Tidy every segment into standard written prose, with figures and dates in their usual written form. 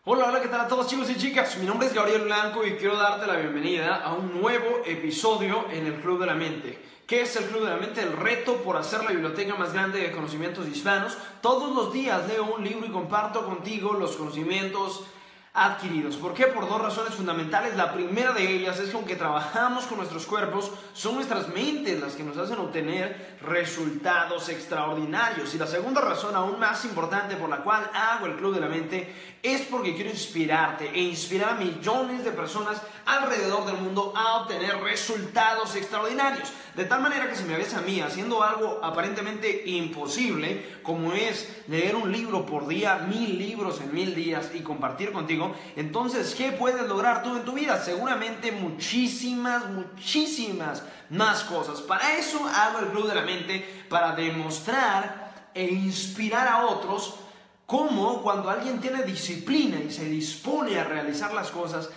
Hola, hola, ¿qué tal a todos chicos y chicas? Mi nombre es Gabriel Blanco y quiero darte la bienvenida a un nuevo episodio en el Club de la Mente. ¿Qué es el Club de la Mente? El reto por hacer la biblioteca más grande de conocimientos hispanos. Todos los días leo un libro y comparto contigo los conocimientos adquiridos. ¿Por qué? Por dos razones fundamentales. La primera de ellas es que aunque trabajamos con nuestros cuerpos, son nuestras mentes las que nos hacen obtener resultados extraordinarios. Y la segunda razón, aún más importante, por la cual hago el Club de la Mente, es porque quiero inspirarte e inspirar a millones de personas alrededor del mundo a obtener resultados extraordinarios. De tal manera que si me ves a mí haciendo algo aparentemente imposible, como es leer un libro por día, 1000 libros en 1000 días y compartir contigo, entonces, ¿qué puedes lograr tú en tu vida? Seguramente muchísimas más cosas. Para eso hago el Club de la Mente, para demostrar e inspirar a otros cómo cuando alguien tiene disciplina y se dispone a realizar las cosas,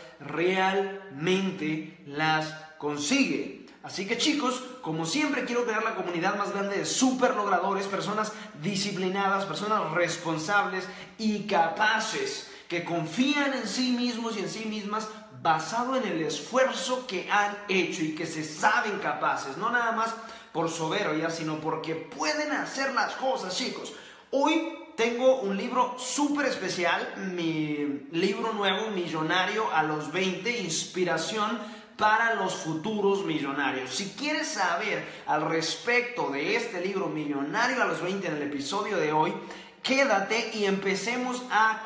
realmente las consigue. Así que chicos, como siempre quiero crear la comunidad más grande de super logradores, personas disciplinadas, personas responsables y capaces, que confían en sí mismos y en sí mismas basado en el esfuerzo que han hecho y que se saben capaces, no nada más por soberbia, sino porque pueden hacer las cosas, chicos. Hoy tengo un libro súper especial, mi libro nuevo, Millonario a los 20, inspiración para los futuros millonarios. Si quieres saber al respecto de este libro, Millonario a los 20, en el episodio de hoy, quédate y empecemos a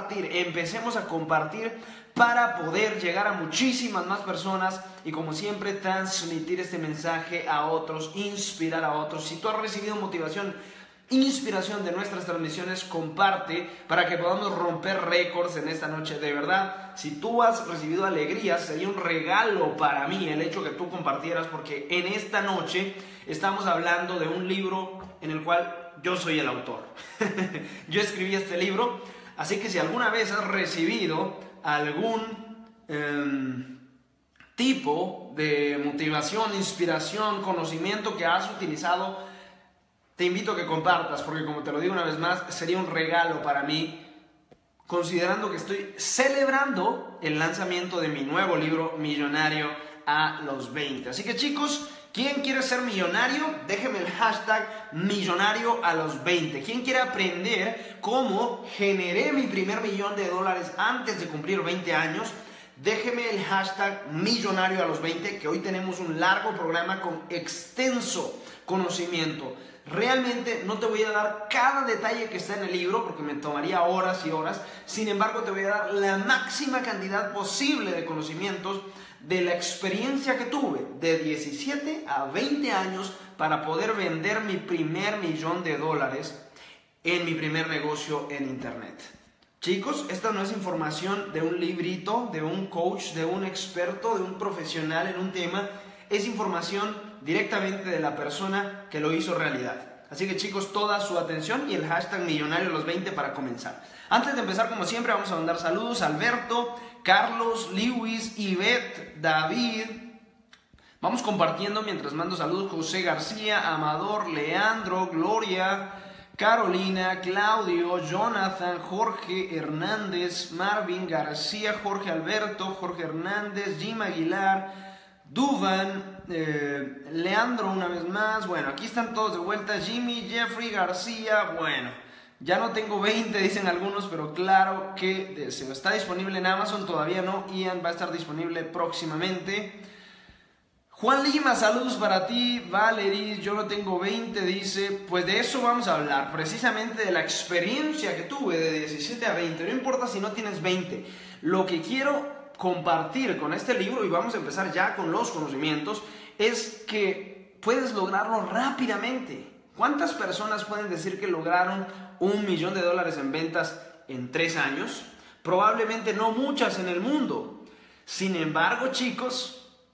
compartir para poder llegar a muchísimas más personas y, como siempre, transmitir este mensaje a otros, inspirar a otros. Si tú has recibido inspiración de nuestras transmisiones, comparte para que podamos romper récords en esta noche. De verdad, si tú has recibido alegría, sería un regalo para mí el hecho que tú compartieras, porque en esta noche estamos hablando de un libro en el cual yo soy el autor. Yo escribí este libro, así que si alguna vez has recibido algún tipo de motivación, inspiración, conocimiento que has utilizado, te invito a que compartas, porque como te lo digo una vez más, sería un regalo para mí, considerando que estoy celebrando el lanzamiento de mi nuevo libro, Millonario a los 20. Así que chicos, ¿quién quiere ser millonario? Déjeme el hashtag Millonario a los 20. ¿Quién quiere aprender cómo generé mi primer $1,000,000 antes de cumplir 20 años? Déjeme el hashtag Millonario a los 20, que hoy tenemos un largo programa con extenso conocimiento. Realmente no te voy a dar cada detalle que está en el libro porque me tomaría horas y horas. Sin embargo, te voy a dar la máxima cantidad posible de conocimientos de la experiencia que tuve de 17 a 20 años para poder vender mi primer $1,000,000 en mi primer negocio en internet. Chicos, esta no es información de un librito, de un coach, de un experto, de un profesional en un tema. Es información directamente de la persona que lo hizo realidad. Así que chicos, toda su atención y el hashtag Millonario a los 20 para comenzar. Antes de empezar, como siempre, vamos a mandar saludos a Alberto, Carlos, Lewis, Ivette, David. Vamos compartiendo mientras mando saludos. José García, Amador, Leandro, Gloria, Carolina, Claudio, Jonathan, Jorge Hernández, Marvin García, Jorge Alberto, Jorge Hernández, Jim Aguilar, Duvan, Leandro una vez más. Bueno, aquí están todos de vuelta. Jimmy, Jeffrey García. Bueno, ya no tengo 20, dicen algunos, pero claro que deseo. Está disponible en Amazon, todavía no. Ian va a estar disponible próximamente. Juan Lima, saludos para ti. Valerie, yo no tengo 20, dice. Pues de eso vamos a hablar, precisamente de la experiencia que tuve de 17 a 20. No importa si no tienes 20. Lo que quiero compartir con este libro, y vamos a empezar ya con los conocimientos, es que puedes lograrlo rápidamente. ¿Cuántas personas pueden decir que lograron $1,000,000 en ventas en 3 años? Probablemente no muchas en el mundo. Sin embargo, chicos,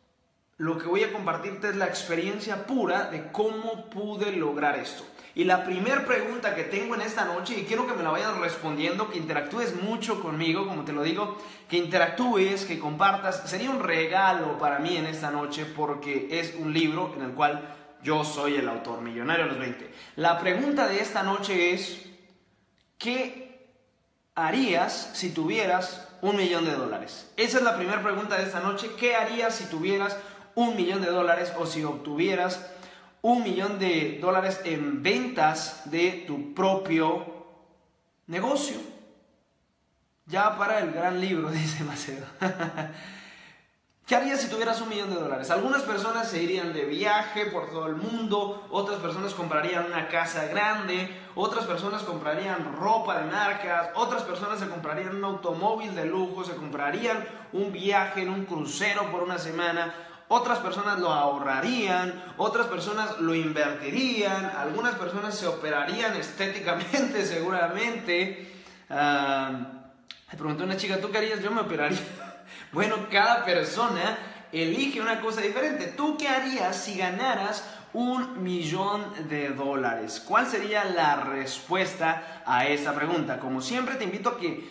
lo que voy a compartirte es la experiencia pura de cómo pude lograr esto. Y la primera pregunta que tengo en esta noche, y quiero que me la vayas respondiendo, que interactúes mucho conmigo, como te lo digo, que interactúes, que compartas, sería un regalo para mí en esta noche porque es un libro en el cual yo soy el autor, Millonario a los 20. La pregunta de esta noche es, ¿qué harías si tuvieras $1.000.000? Esa es la primera pregunta de esta noche. ¿Qué harías si tuvieras $1.000.000 o si obtuvieras $1.000.000 en ventas de tu propio negocio? Ya para el gran libro, dice Macedo. ¿Qué harías si tuvieras $1.000.000? Algunas personas se irían de viaje por todo el mundo, otras personas comprarían una casa grande, otras personas comprarían ropa de marcas, otras personas se comprarían un automóvil de lujo, se comprarían un viaje en un crucero por una semana, otras personas lo ahorrarían, otras personas lo invertirían, algunas personas se operarían estéticamente seguramente. Me preguntó una chica, ¿tú qué harías? Yo me operaría. Bueno, cada persona elige una cosa diferente. ¿Tú qué harías si ganaras $1.000.000? ¿Cuál sería la respuesta a esta pregunta? Como siempre, te invito a que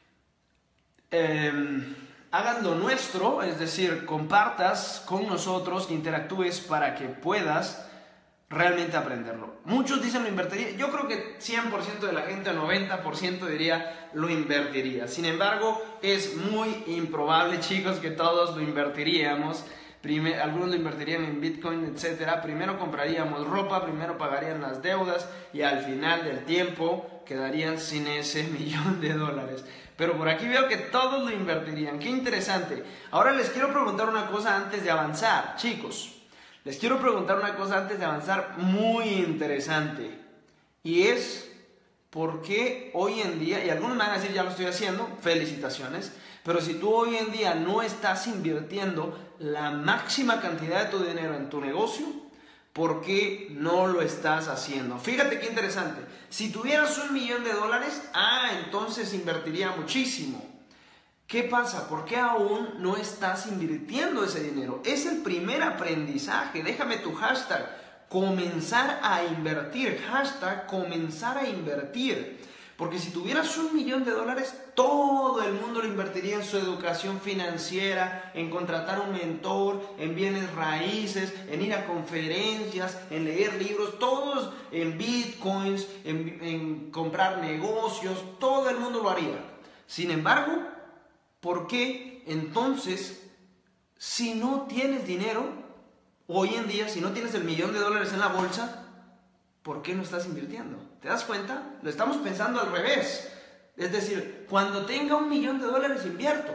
hagas lo nuestro, es decir, compartas con nosotros, que interactúes para que puedas realmente aprenderlo. Muchos dicen lo invertiría. Yo creo que 100% de la gente, 90% diría lo invertiría. Sin embargo, es muy improbable, chicos, que todos lo invertiríamos. Algunos lo invertirían en Bitcoin, etc. Primero compraríamos ropa, primero pagarían las deudas y al final del tiempo quedarían sin ese $1.000.000. Pero por aquí veo que todos lo invertirían. ¡Qué interesante! Ahora les quiero preguntar una cosa antes de avanzar, chicos. Les quiero preguntar una cosa antes de avanzar muy interesante. Y es, ¿por qué hoy en día, y algunos me van a decir, ya lo estoy haciendo, felicitaciones, pero si tú hoy en día no estás invirtiendo la máxima cantidad de tu dinero en tu negocio, ¿por qué no lo estás haciendo? Fíjate qué interesante. Si tuvieras $1.000.000, entonces invertiría muchísimo. ¿Qué pasa? ¿Por qué aún no estás invirtiendo ese dinero? Es el primer aprendizaje. Déjame tu hashtag, comenzar a invertir. Hashtag, comenzar a invertir. Porque si tuvieras $1.000.000, todo el mundo lo invertiría en su educación financiera, en contratar un mentor, en bienes raíces, en ir a conferencias, en leer libros, todos en bitcoins, en comprar negocios, todo el mundo lo haría. Sin embargo, ¿por qué entonces, si no tienes dinero, hoy en día, si no tienes el $1.000.000 en la bolsa, ¿por qué no estás invirtiendo? ¿Te das cuenta? Lo estamos pensando al revés. Es decir, cuando tenga $1.000.000 invierto.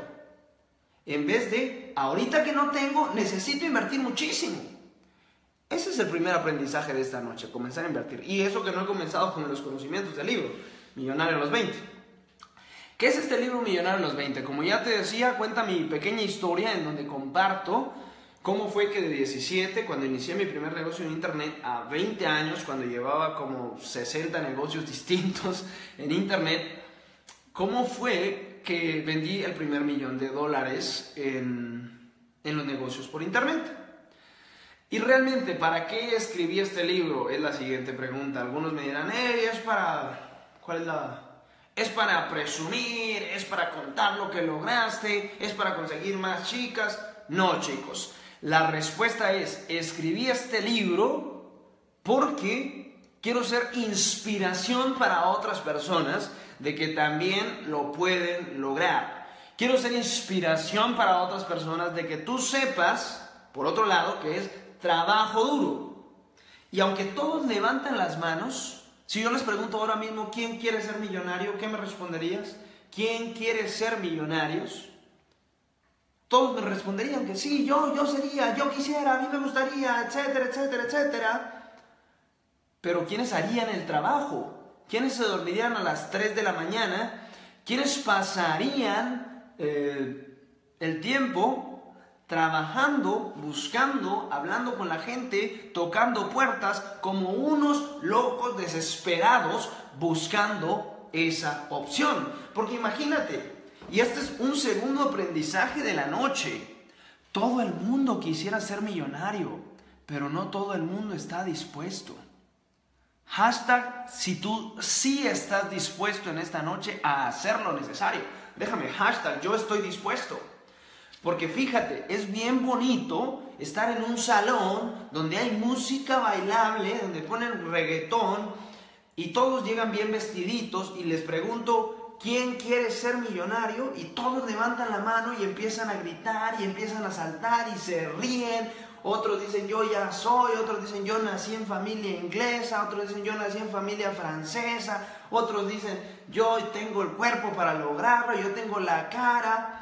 En vez de, ahorita que no tengo, necesito invertir muchísimo. Ese es el primer aprendizaje de esta noche, comenzar a invertir. Y eso que no he comenzado con los conocimientos del libro, Millonario a los 20. ¿Qué es este libro Millonario a los 20? Como ya te decía, cuenta mi pequeña historia en donde comparto cómo fue que de 17, cuando inicié mi primer negocio en internet, a 20 años, cuando llevaba como 60 negocios distintos en internet, cómo fue que vendí el primer $1.000.000 en los negocios por internet. Y realmente, ¿para qué escribí este libro? Es la siguiente pregunta. Algunos me dirán, es para... ¿Cuál es la...? Es para presumir, es para contar lo que lograste, es para conseguir más chicas. No, chicos. La respuesta es, escribí este libro porque quiero ser inspiración para otras personas de que también lo pueden lograr. Quiero ser inspiración para otras personas de que tú sepas, por otro lado, que es trabajo duro. Y aunque todos levantan las manos, si yo les pregunto ahora mismo, ¿quién quiere ser millonario? ¿Qué me responderías? ¿Quién quiere ser millonarios? Todos me responderían que sí, yo sería, yo quisiera, a mí me gustaría, etcétera, etcétera, etcétera. Pero ¿quiénes harían el trabajo? ¿Quiénes se dormirían a las 3 de la mañana? ¿Quiénes pasarían el tiempo trabajando, buscando, hablando con la gente, tocando puertas, como unos locos desesperados buscando esa opción? Porque imagínate, y este es un segundo aprendizaje de la noche, todo el mundo quisiera ser millonario, pero no todo el mundo está dispuesto. Hashtag, si tú sí estás dispuesto en esta noche a hacer lo necesario. Déjame, hashtag, yo estoy dispuesto. Porque fíjate, es bien bonito estar en un salón donde hay música bailable, donde ponen reggaetón y todos llegan bien vestiditos y les pregunto, ¿quién quiere ser millonario? Y todos levantan la mano y empiezan a gritar y empiezan a saltar y se ríen. Otros dicen, yo ya soy. Otros dicen, yo nací en familia inglesa. Otros dicen, yo nací en familia francesa. Otros dicen, yo tengo el cuerpo para lograrlo, yo tengo la cara.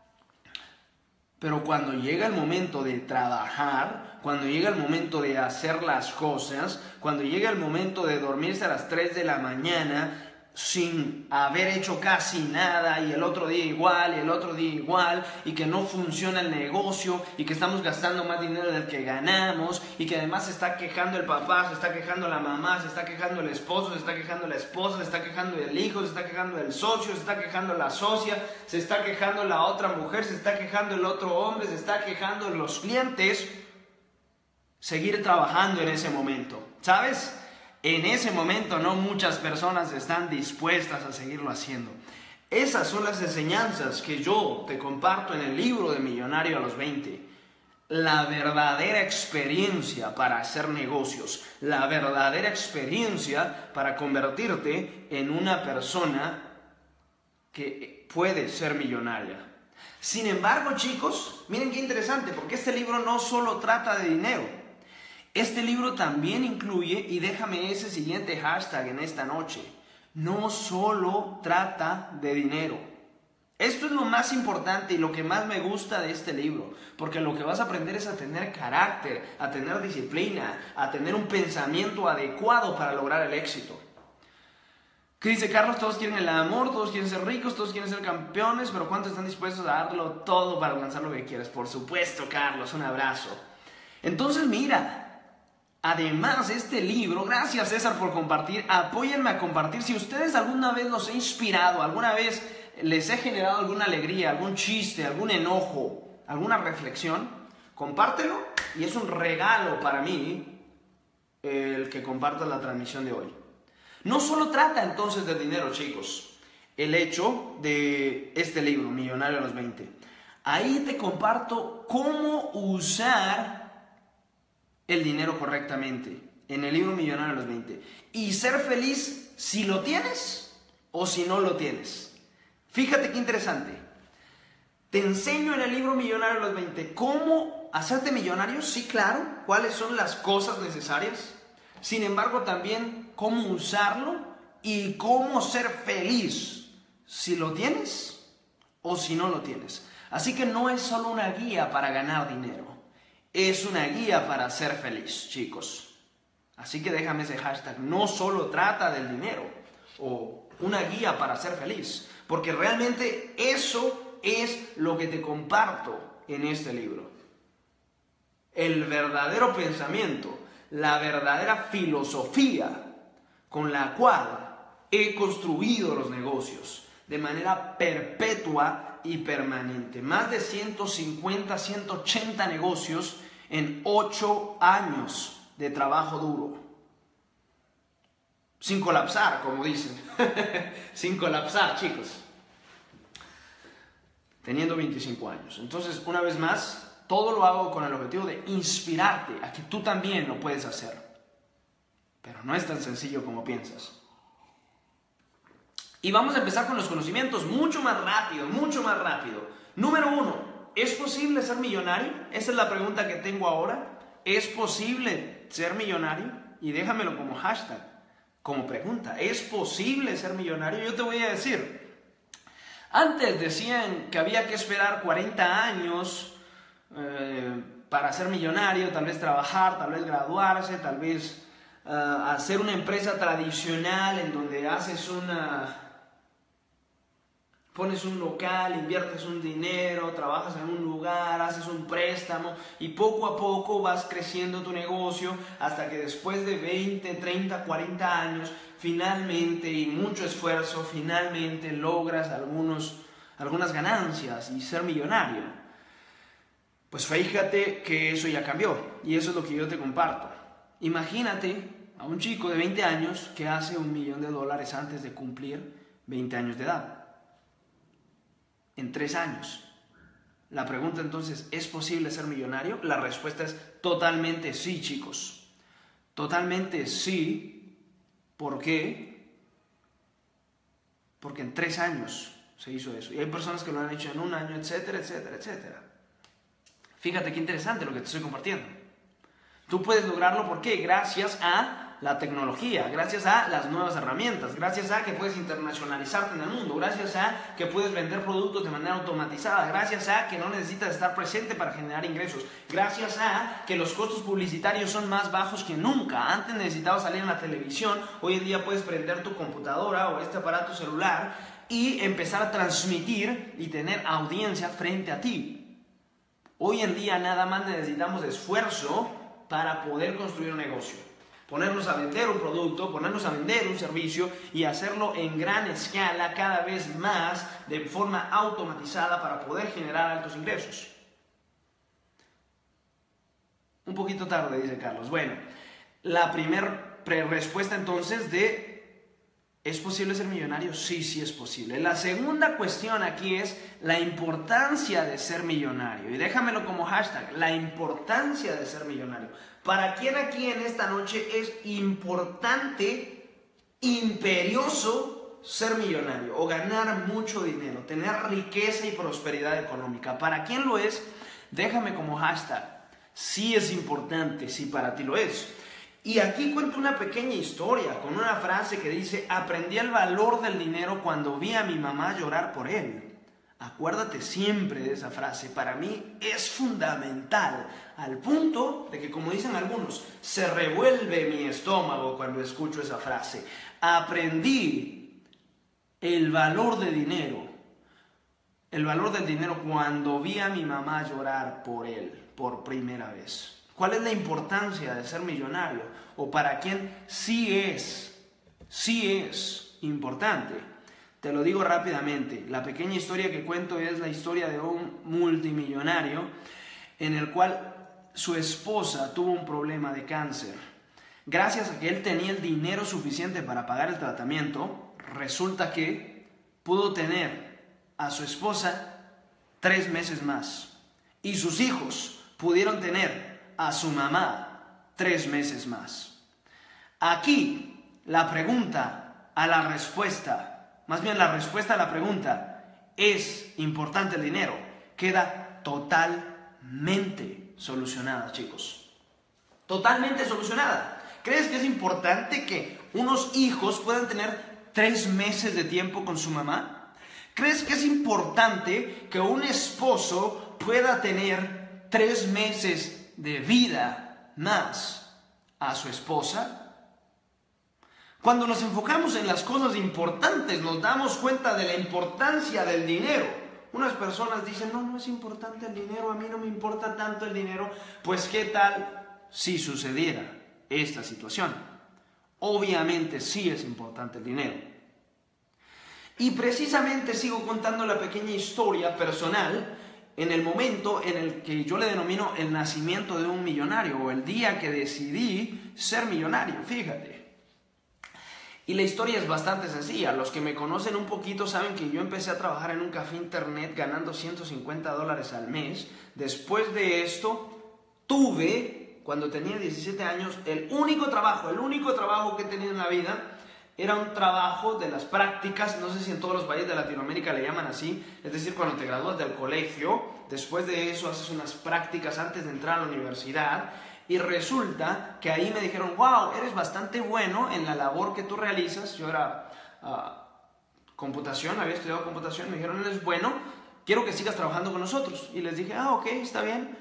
Pero cuando llega el momento de trabajar, cuando llega el momento de hacer las cosas, cuando llega el momento de dormirse a las 3 de la mañana sin haber hecho casi nada, y el otro día igual, y el otro día igual, y que no funciona el negocio, y que estamos gastando más dinero del que ganamos, y que además se está quejando el papá, se está quejando la mamá, se está quejando el esposo, se está quejando la esposa, se está quejando el hijo, se está quejando el socio, se está quejando la socia, se está quejando la otra mujer, se está quejando el otro hombre, se está quejando los clientes. Seguir trabajando en ese momento, ¿sabes? En ese momento no muchas personas están dispuestas a seguirlo haciendo. Esas son las enseñanzas que yo te comparto en el libro de Millonario a los 20. La verdadera experiencia para hacer negocios, la verdadera experiencia para convertirte en una persona que puede ser millonaria. Sin embargo, chicos, miren qué interesante, porque este libro no solo trata de dinero. Este libro también incluye, y déjame ese siguiente hashtag en esta noche, no solo trata de dinero. Esto es lo más importante y lo que más me gusta de este libro, porque lo que vas a aprender es a tener carácter, a tener disciplina, a tener un pensamiento adecuado para lograr el éxito. ¿Qué dice Carlos? Todos quieren el amor, todos quieren ser ricos, todos quieren ser campeones, pero ¿cuántos están dispuestos a darlo todo para alcanzar lo que quieres? Por supuesto, Carlos, un abrazo. Entonces, mira, además, este libro, gracias César por compartir, apóyenme a compartir. Si ustedes alguna vez los he inspirado, alguna vez les he generado alguna alegría, algún chiste, algún enojo, alguna reflexión, compártelo y es un regalo para mí el que compartas la transmisión de hoy. No solo trata entonces de dinero, chicos, el hecho de este libro, Millonario a los 20. Ahí te comparto cómo usar el dinero correctamente en el libro Millonario a los 20 y ser feliz si lo tienes o si no lo tienes. Fíjate qué interesante. Te enseño en el libro Millonario a los 20 cómo hacerte millonario, sí, claro, cuáles son las cosas necesarias. Sin embargo, también cómo usarlo y cómo ser feliz si lo tienes o si no lo tienes. Así que no es solo una guía para ganar dinero. Es una guía para ser feliz, chicos. Así que déjame ese hashtag. No solo trata del dinero o una guía para ser feliz. Porque realmente eso es lo que te comparto en este libro. El verdadero pensamiento, la verdadera filosofía con la cual he construido los negocios de manera perpetua y permanente. Más de 150, 180 negocios en 8 años de trabajo duro. Sin colapsar, como dicen. Sin colapsar, chicos. Teniendo 25 años. Entonces, una vez más, todo lo hago con el objetivo de inspirarte a que tú también lo puedes hacer. Pero no es tan sencillo como piensas. Y vamos a empezar con los conocimientos mucho más rápido, mucho más rápido. Número 1, ¿es posible ser millonario? Esa es la pregunta que tengo ahora. ¿Es posible ser millonario? Y déjamelo como hashtag, como pregunta. ¿Es posible ser millonario? Yo te voy a decir. Antes decían que había que esperar 40 años para ser millonario, tal vez trabajar, tal vez graduarse, tal vez hacer una empresa tradicional en donde pones un local, inviertes un dinero, trabajas en un lugar, haces un préstamo y poco a poco vas creciendo tu negocio hasta que después de 20, 30, 40 años, finalmente y mucho esfuerzo, finalmente logras algunas ganancias y ser millonario. Pues fíjate que eso ya cambió y eso es lo que yo te comparto. Imagínate a un chico de 20 años que hace $1 millón antes de cumplir 20 años de edad. En 3 años. La pregunta entonces, ¿es posible ser millonario? La respuesta es totalmente sí, chicos. Totalmente sí. ¿Por qué? porque en 3 años se hizo eso. Y hay personas que lo han hecho en 1 año, etcétera, etcétera, etcétera. Fíjate qué interesante lo que te estoy compartiendo. Tú puedes lograrlo, ¿por qué? Gracias a la tecnología, gracias a las nuevas herramientas, gracias a que puedes internacionalizarte en el mundo, gracias a que puedes vender productos de manera automatizada, gracias a que no necesitas estar presente para generar ingresos, gracias a que los costos publicitarios son más bajos que nunca. Antes necesitabas salir en la televisión, hoy en día puedes prender tu computadora o este aparato celular y empezar a transmitir y tener audiencia frente a ti. Hoy en día nada más necesitamos esfuerzo para poder construir un negocio. Ponernos a vender un producto, ponernos a vender un servicio y hacerlo en gran escala, cada vez más, de forma automatizada para poder generar altos ingresos. Un poquito tarde, dice Carlos. Bueno, la primera respuesta entonces de ¿es posible ser millonario? Sí, sí es posible. La segunda cuestión aquí es la importancia de ser millonario. Y déjamelo como hashtag, la importancia de ser millonario. ¿Para quién aquí en esta noche es importante, imperioso ser millonario o ganar mucho dinero, tener riqueza y prosperidad económica? ¿Para quién lo es? Déjame como hashtag. Sí es importante, sí para ti lo es. Y aquí cuento una pequeña historia con una frase que dice: aprendí el valor del dinero cuando vi a mi mamá llorar por él. Acuérdate siempre de esa frase, para mí es fundamental, al punto de que, como dicen algunos, se revuelve mi estómago cuando escucho esa frase. Aprendí el valor del dinero cuando vi a mi mamá llorar por él por primera vez. ¿Cuál es la importancia de ser millonario? ¿O para quién sí es importante? Te lo digo rápidamente. La pequeña historia que cuento es la historia de un multimillonario en el cual su esposa tuvo un problema de cáncer. Gracias a que él tenía el dinero suficiente para pagar el tratamiento, resulta que pudo tener a su esposa 3 meses más. Y sus hijos pudieron tener a su mamá 3 meses más. Aquí la pregunta a la respuesta, más bien la respuesta a la pregunta, ¿es importante el dinero?, queda totalmente solucionada, chicos. Totalmente solucionada. ¿Crees que es importante que unos hijos puedan tener 3 meses de tiempo con su mamá? ¿Crees que es importante que un esposo pueda tener 3 meses de vida más a su esposa? Cuando nos enfocamos en las cosas importantes, nos damos cuenta de la importancia del dinero. Unas personas dicen: no es importante el dinero, a mí no me importa tanto el dinero. Pues ¿qué tal si sucediera esta situación? Obviamente sí es importante el dinero. Y precisamente sigo contando la pequeña historia personal en el momento en el que yo le denomino el nacimiento de un millonario, o el día que decidí ser millonario, fíjate. Y la historia es bastante sencilla. Los que me conocen un poquito saben que yo empecé a trabajar en un café internet ganando $150 al mes. Después de esto, tuve, cuando tenía 17 años, el único trabajo que he tenido en la vida era un trabajo de las prácticas. No sé si en todos los países de Latinoamérica le llaman así, es decir, cuando te gradúas del colegio, después de eso haces unas prácticas antes de entrar a la universidad. Y resulta que ahí me dijeron: wow, eres bastante bueno en la labor que tú realizas. Yo era computación, había estudiado computación. Me dijeron: eres bueno, quiero que sigas trabajando con nosotros. Y les dije: ok, está bien.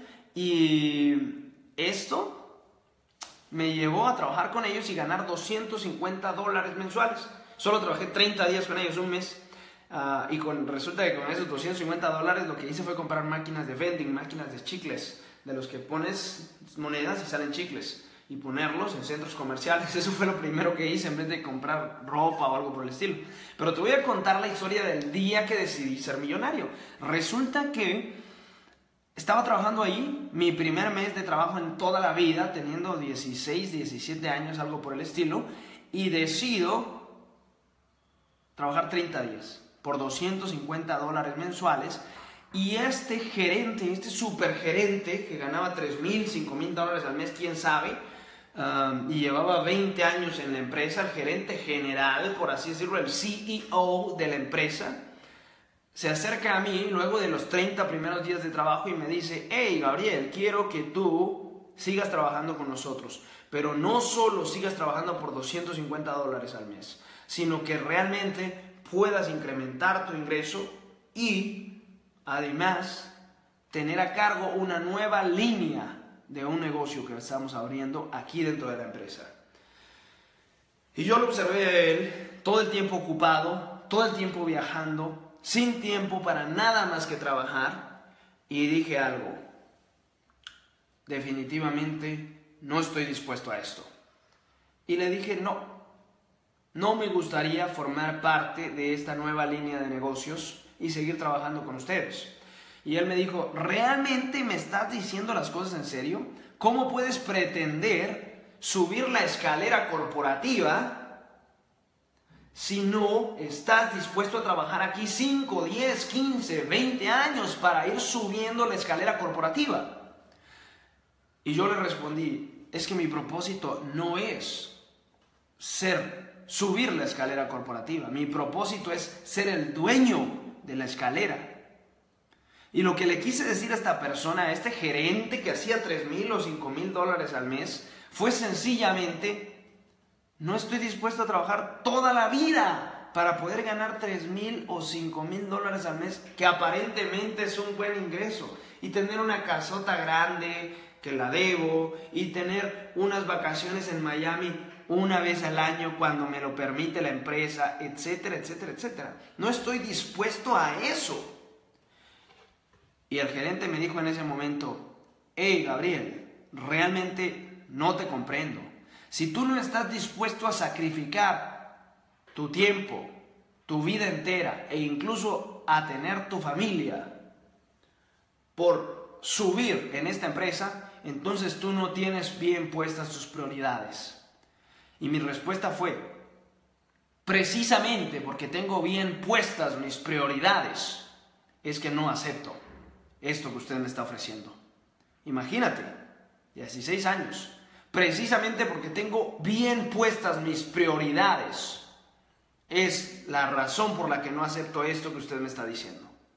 Y esto me llevó a trabajar con ellos y ganar $250 mensuales. Solo trabajé 30 días con ellos, un mes. Y resulta que con esos $250 lo que hice fue comprar máquinas de vending, máquinas de chicles, de los que pones monedas y salen chicles, y ponerlos en centros comerciales. Eso fue lo primero que hice en vez de comprar ropa o algo por el estilo. Pero te voy a contar la historia del día que decidí ser millonario. Resulta que estaba trabajando ahí, mi primer mes de trabajo en toda la vida, teniendo 16, 17 años, algo por el estilo, y decido trabajar 30 días por $250 mensuales. Y este gerente, este supergerente que ganaba $3,000, $5,000 al mes, quién sabe, y llevaba 20 años en la empresa, el gerente general, por así decirlo, el CEO de la empresa, se acerca a mí luego de los 30 primeros días de trabajo y me dice: hey Gabriel, quiero que tú sigas trabajando con nosotros, pero no solo sigas trabajando por $250 al mes, sino que realmente puedas incrementar tu ingreso y además tener a cargo una nueva línea de un negocio que estamos abriendo aquí dentro de la empresa. Y yo lo observé a él todo el tiempo ocupado, todo el tiempo viajando, sin tiempo para nada más que trabajar, y dije algo: definitivamente no estoy dispuesto a esto. Y le dije: no me gustaría formar parte de esta nueva línea de negocios y seguir trabajando con ustedes. Y él me dijo: ¿realmente me estás diciendo las cosas en serio? ¿Cómo puedes pretender subir la escalera corporativa si no estás dispuesto a trabajar aquí 5, 10, 15, 20 años para ir subiendo la escalera corporativa? Y yo le respondí: es que mi propósito no es subir la escalera corporativa. Mi propósito es ser el dueño de la escalera. Y lo que le quise decir a esta persona, a este gerente que hacía $3,000 o $5,000 al mes, fue sencillamente: no estoy dispuesto a trabajar toda la vida para poder ganar $3,000 o $5,000 al mes, que aparentemente es un buen ingreso, y tener una casota grande que la debo, y tener unas vacaciones en Miami una vez al año cuando me lo permite la empresa, etcétera, etcétera, etcétera. No estoy dispuesto a eso. Y el gerente me dijo en ese momento: hey Gabriel, realmente no te comprendo. Si tú no estás dispuesto a sacrificar tu tiempo, tu vida entera, e incluso a tener tu familia por subir en esta empresa, entonces tú no tienes bien puestas tus prioridades. Y mi respuesta fue: precisamente porque tengo bien puestas mis prioridades, es que no acepto esto que usted me está ofreciendo. Imagínate, 16 años. Precisamente porque tengo bien puestas mis prioridades, es la razón por la que no acepto esto que usted me está diciendo.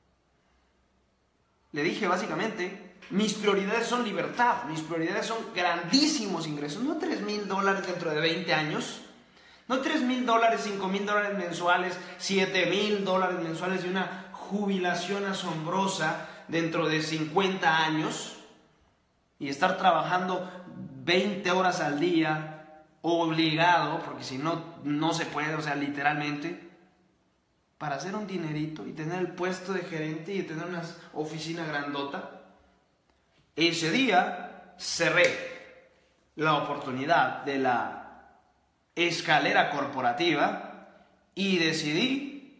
Le dije básicamente: mis prioridades son libertad, mis prioridades son grandísimos ingresos, no $3,000 dentro de 20 años, no $3,000, $5,000 mensuales, $7,000 mensuales y una jubilación asombrosa dentro de 50 años, y estar trabajando 20 horas al día obligado, porque si no, no se puede, o sea, literalmente, para hacer un dinerito y tener el puesto de gerente y tener una oficina grandota. Ese día cerré la oportunidad de la escalera corporativa y decidí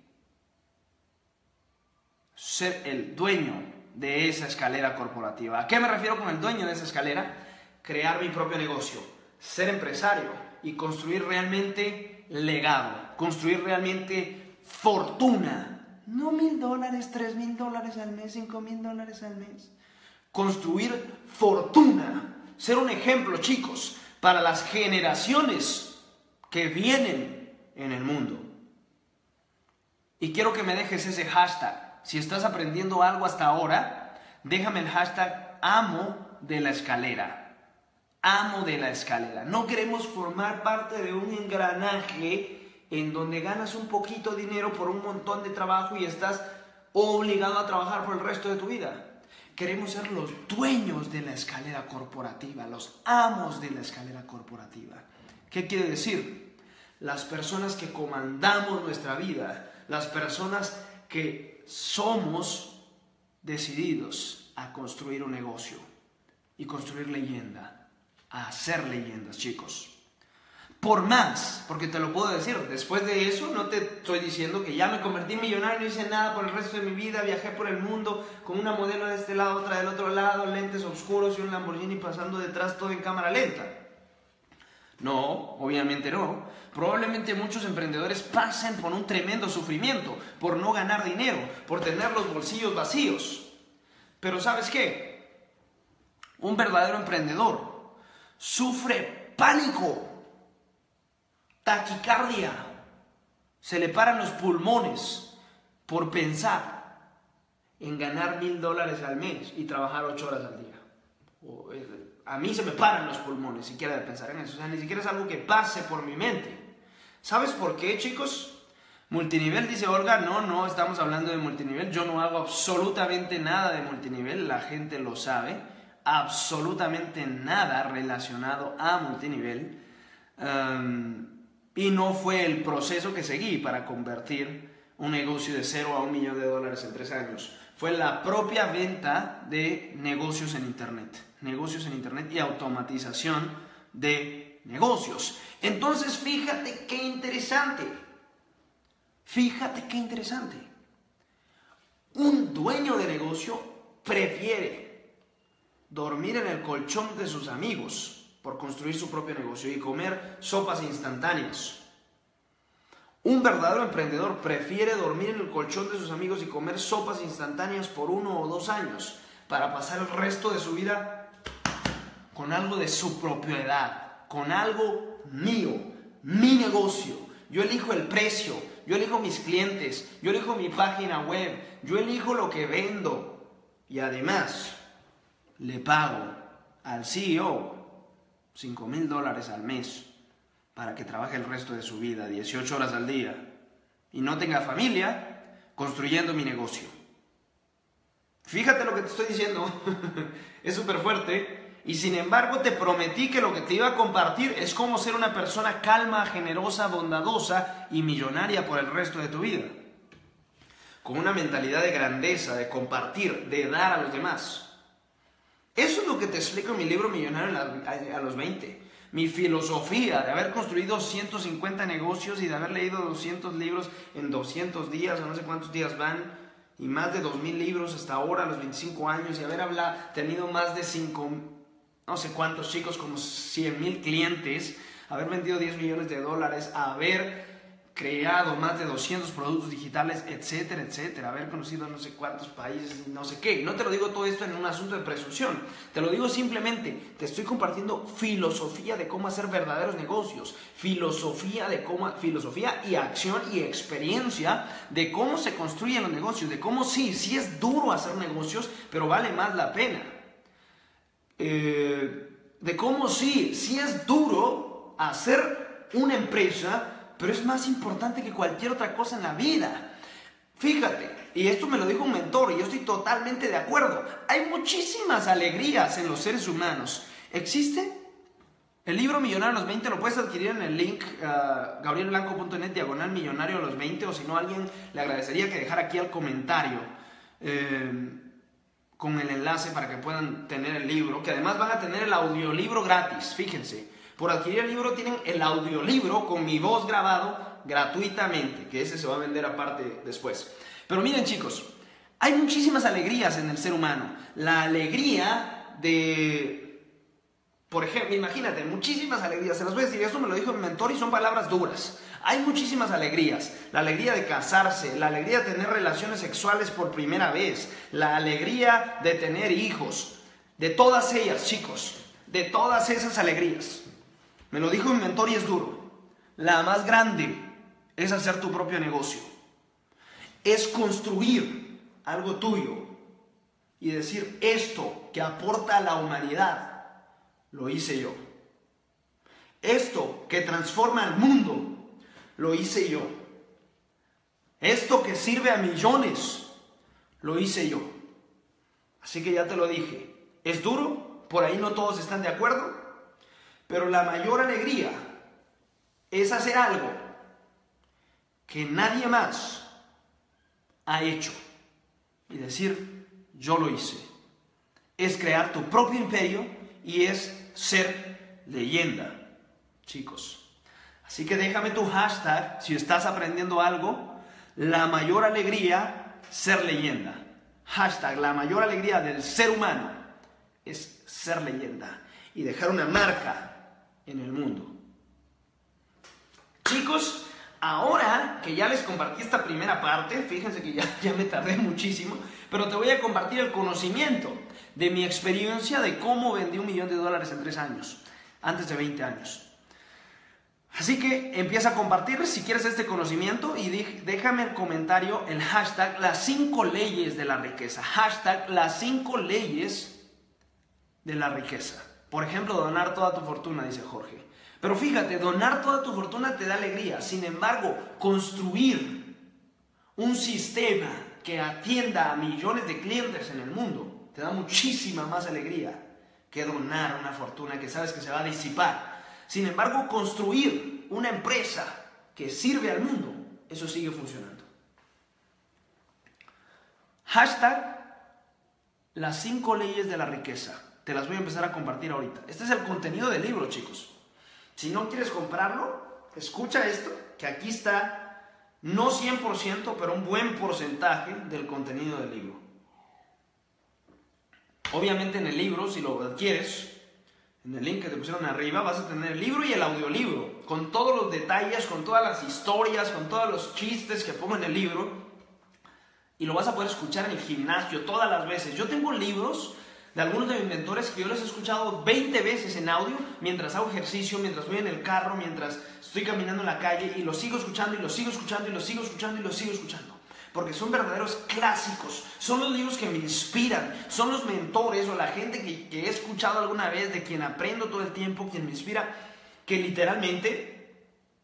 ser el dueño de esa escalera corporativa. ¿A qué me refiero con el dueño de esa escalera? Crear mi propio negocio, ser empresario y construir realmente legado, construir realmente fortuna. No $1,000, $3,000 al mes, $5,000 al mes. Construir fortuna, ser un ejemplo, chicos, para las generaciones que vienen en el mundo. Y quiero que me dejes ese hashtag. Si estás aprendiendo algo hasta ahora, déjame el hashtag amo de la escalera. Amo de la escalera. No queremos formar parte de un engranaje en donde ganas un poquito de dinero por un montón de trabajo y estás obligado a trabajar por el resto de tu vida. Queremos ser los dueños de la escalera corporativa, los amos de la escalera corporativa. ¿Qué quiere decir? Las personas que comandamos nuestra vida, las personas que somos decididos a construir un negocio y construir leyenda, a hacer leyendas, chicos. Por más, porque te lo puedo decir, después de eso no te estoy diciendo que ya me convertí en millonario, no hice nada por el resto de mi vida, viajé por el mundo con una modelo de este lado, otra del otro lado, lentes oscuros y un Lamborghini pasando detrás todo en cámara lenta. No, obviamente no. Probablemente muchos emprendedores pasen por un tremendo sufrimiento, por no ganar dinero, por tener los bolsillos vacíos. Pero ¿sabes qué? Un verdadero emprendedor sufre pánico, taquicardia, se le paran los pulmones por pensar en ganar $1,000 al mes y trabajar 8 horas al día. A mí se me paran los pulmones siquiera de pensar en eso. O sea, ni siquiera es algo que pase por mi mente. ¿Sabes por qué, chicos? Multinivel, dice Olga. No estamos hablando de multinivel. Yo no hago absolutamente nada de multinivel. La gente lo sabe. Absolutamente nada relacionado a multinivel. Y no fue el proceso que seguí para convertir un negocio de 0 a $1 millón en 3 años. Fue la propia venta de negocios en Internet. Negocios en Internet y automatización de negocios. Entonces, fíjate qué interesante. Fíjate qué interesante. Un dueño de negocio prefiere dormir en el colchón de sus amigos por construir su propio negocio y comer sopas instantáneas. Un verdadero emprendedor prefiere dormir en el colchón de sus amigos y comer sopas instantáneas por 1 o 2 años para pasar el resto de su vida con algo de su propiedad, con algo mío, mi negocio. Yo elijo el precio, yo elijo mis clientes, yo elijo mi página web, yo elijo lo que vendo y además le pago al CEO $5,000 al mes para que trabaje el resto de su vida, 18 horas al día, y no tenga familia construyendo mi negocio. Fíjate lo que te estoy diciendo, es súper fuerte, y sin embargo te prometí que lo que te iba a compartir es cómo ser una persona calma, generosa, bondadosa y millonaria por el resto de tu vida. Con una mentalidad de grandeza, de compartir, de dar a los demás. Eso es lo que te explico en mi libro Millonario a los 20. Mi filosofía de haber construido 150 negocios y de haber leído 200 libros en 200 días, o no sé cuántos días van, y más de 2,000 libros hasta ahora, a los 25 años, y haber tenido más de 5, no sé cuántos chicos, como 100,000 clientes, haber vendido $10 millones, haber creado más de 200 productos digitales, etcétera, etcétera, haber conocido no sé cuántos países, no sé qué. No te lo digo todo esto en un asunto de presunción, te lo digo simplemente, te estoy compartiendo filosofía de cómo hacer verdaderos negocios, filosofía y acción y experiencia de cómo se construyen los negocios, de cómo sí es duro hacer negocios, pero vale más la pena. De cómo sí es duro hacer una empresa, pero es más importante que cualquier otra cosa en la vida. Fíjate, y esto me lo dijo un mentor y yo estoy totalmente de acuerdo. Hay muchísimas alegrías en los seres humanos. ¿Existe? El libro Millonario a los 20 lo puedes adquirir en el link gabrielblanco.net/millonario a los 20, o si no, alguien le agradecería que dejara aquí el comentario con el enlace para que puedan tener el libro, que además van a tener el audiolibro gratis, fíjense. Por adquirir el libro tienen el audiolibro con mi voz grabado gratuitamente, que ese se va a vender aparte después. Pero miren, chicos, hay muchísimas alegrías en el ser humano. La alegría de, por ejemplo, imagínate, muchísimas alegrías. Se las voy a decir, esto me lo dijo mi mentor y son palabras duras. Hay muchísimas alegrías. La alegría de casarse, la alegría de tener relaciones sexuales por primera vez, la alegría de tener hijos. De todas ellas, chicos, de todas esas alegrías. Me lo dijo mi mentor y es duro. La más grande es hacer tu propio negocio. Es construir algo tuyo y decir, esto que aporta a la humanidad, lo hice yo. Esto que transforma al mundo, lo hice yo. Esto que sirve a millones, lo hice yo. Así que ya te lo dije. ¿Es duro? Por ahí no todos están de acuerdo. Pero la mayor alegría es hacer algo que nadie más ha hecho y decir, yo lo hice. Es crear tu propio imperio y es ser leyenda, chicos. Así que déjame tu hashtag si estás aprendiendo algo. La mayor alegría, ser leyenda. Hashtag, la mayor alegría del ser humano es ser leyenda y dejar una marca en el mundo. Chicos, ahora que ya les compartí esta primera parte, fíjense que ya me tardé muchísimo, pero te voy a compartir el conocimiento de mi experiencia de cómo vendí $1 millón en 3 años. antes de 20 años. Así que empieza a compartir si quieres este conocimiento y déjame el comentario, el hashtag las 5 leyes de la riqueza. Hashtag las 5 leyes de la riqueza. Por ejemplo, donar toda tu fortuna, dice Jorge. Pero fíjate, donar toda tu fortuna te da alegría. Sin embargo, construir un sistema que atienda a millones de clientes en el mundo te da muchísima más alegría que donar una fortuna que sabes que se va a disipar. Sin embargo, construir una empresa que sirve al mundo, eso sigue funcionando. Hashtag las 5 leyes de la riqueza. Te las voy a empezar a compartir ahorita. Este es el contenido del libro, chicos. Si no quieres comprarlo, escucha esto, que aquí está, no 100%, pero un buen porcentaje del contenido del libro. Obviamente en el libro, si lo adquieres, en el link que te pusieron arriba, vas a tener el libro y el audiolibro, con todos los detalles, con todas las historias, con todos los chistes que pongo en el libro, y lo vas a poder escuchar en el gimnasio todas las veces. Yo tengo libros de algunos de mis mentores que yo los he escuchado 20 veces en audio, mientras hago ejercicio, mientras voy en el carro, mientras estoy caminando en la calle, y los sigo escuchando, y los sigo escuchando, y los sigo escuchando, y los sigo escuchando. Porque son verdaderos clásicos, son los libros que me inspiran, son los mentores o la gente que he escuchado alguna vez, de quien aprendo todo el tiempo, quien me inspira, que literalmente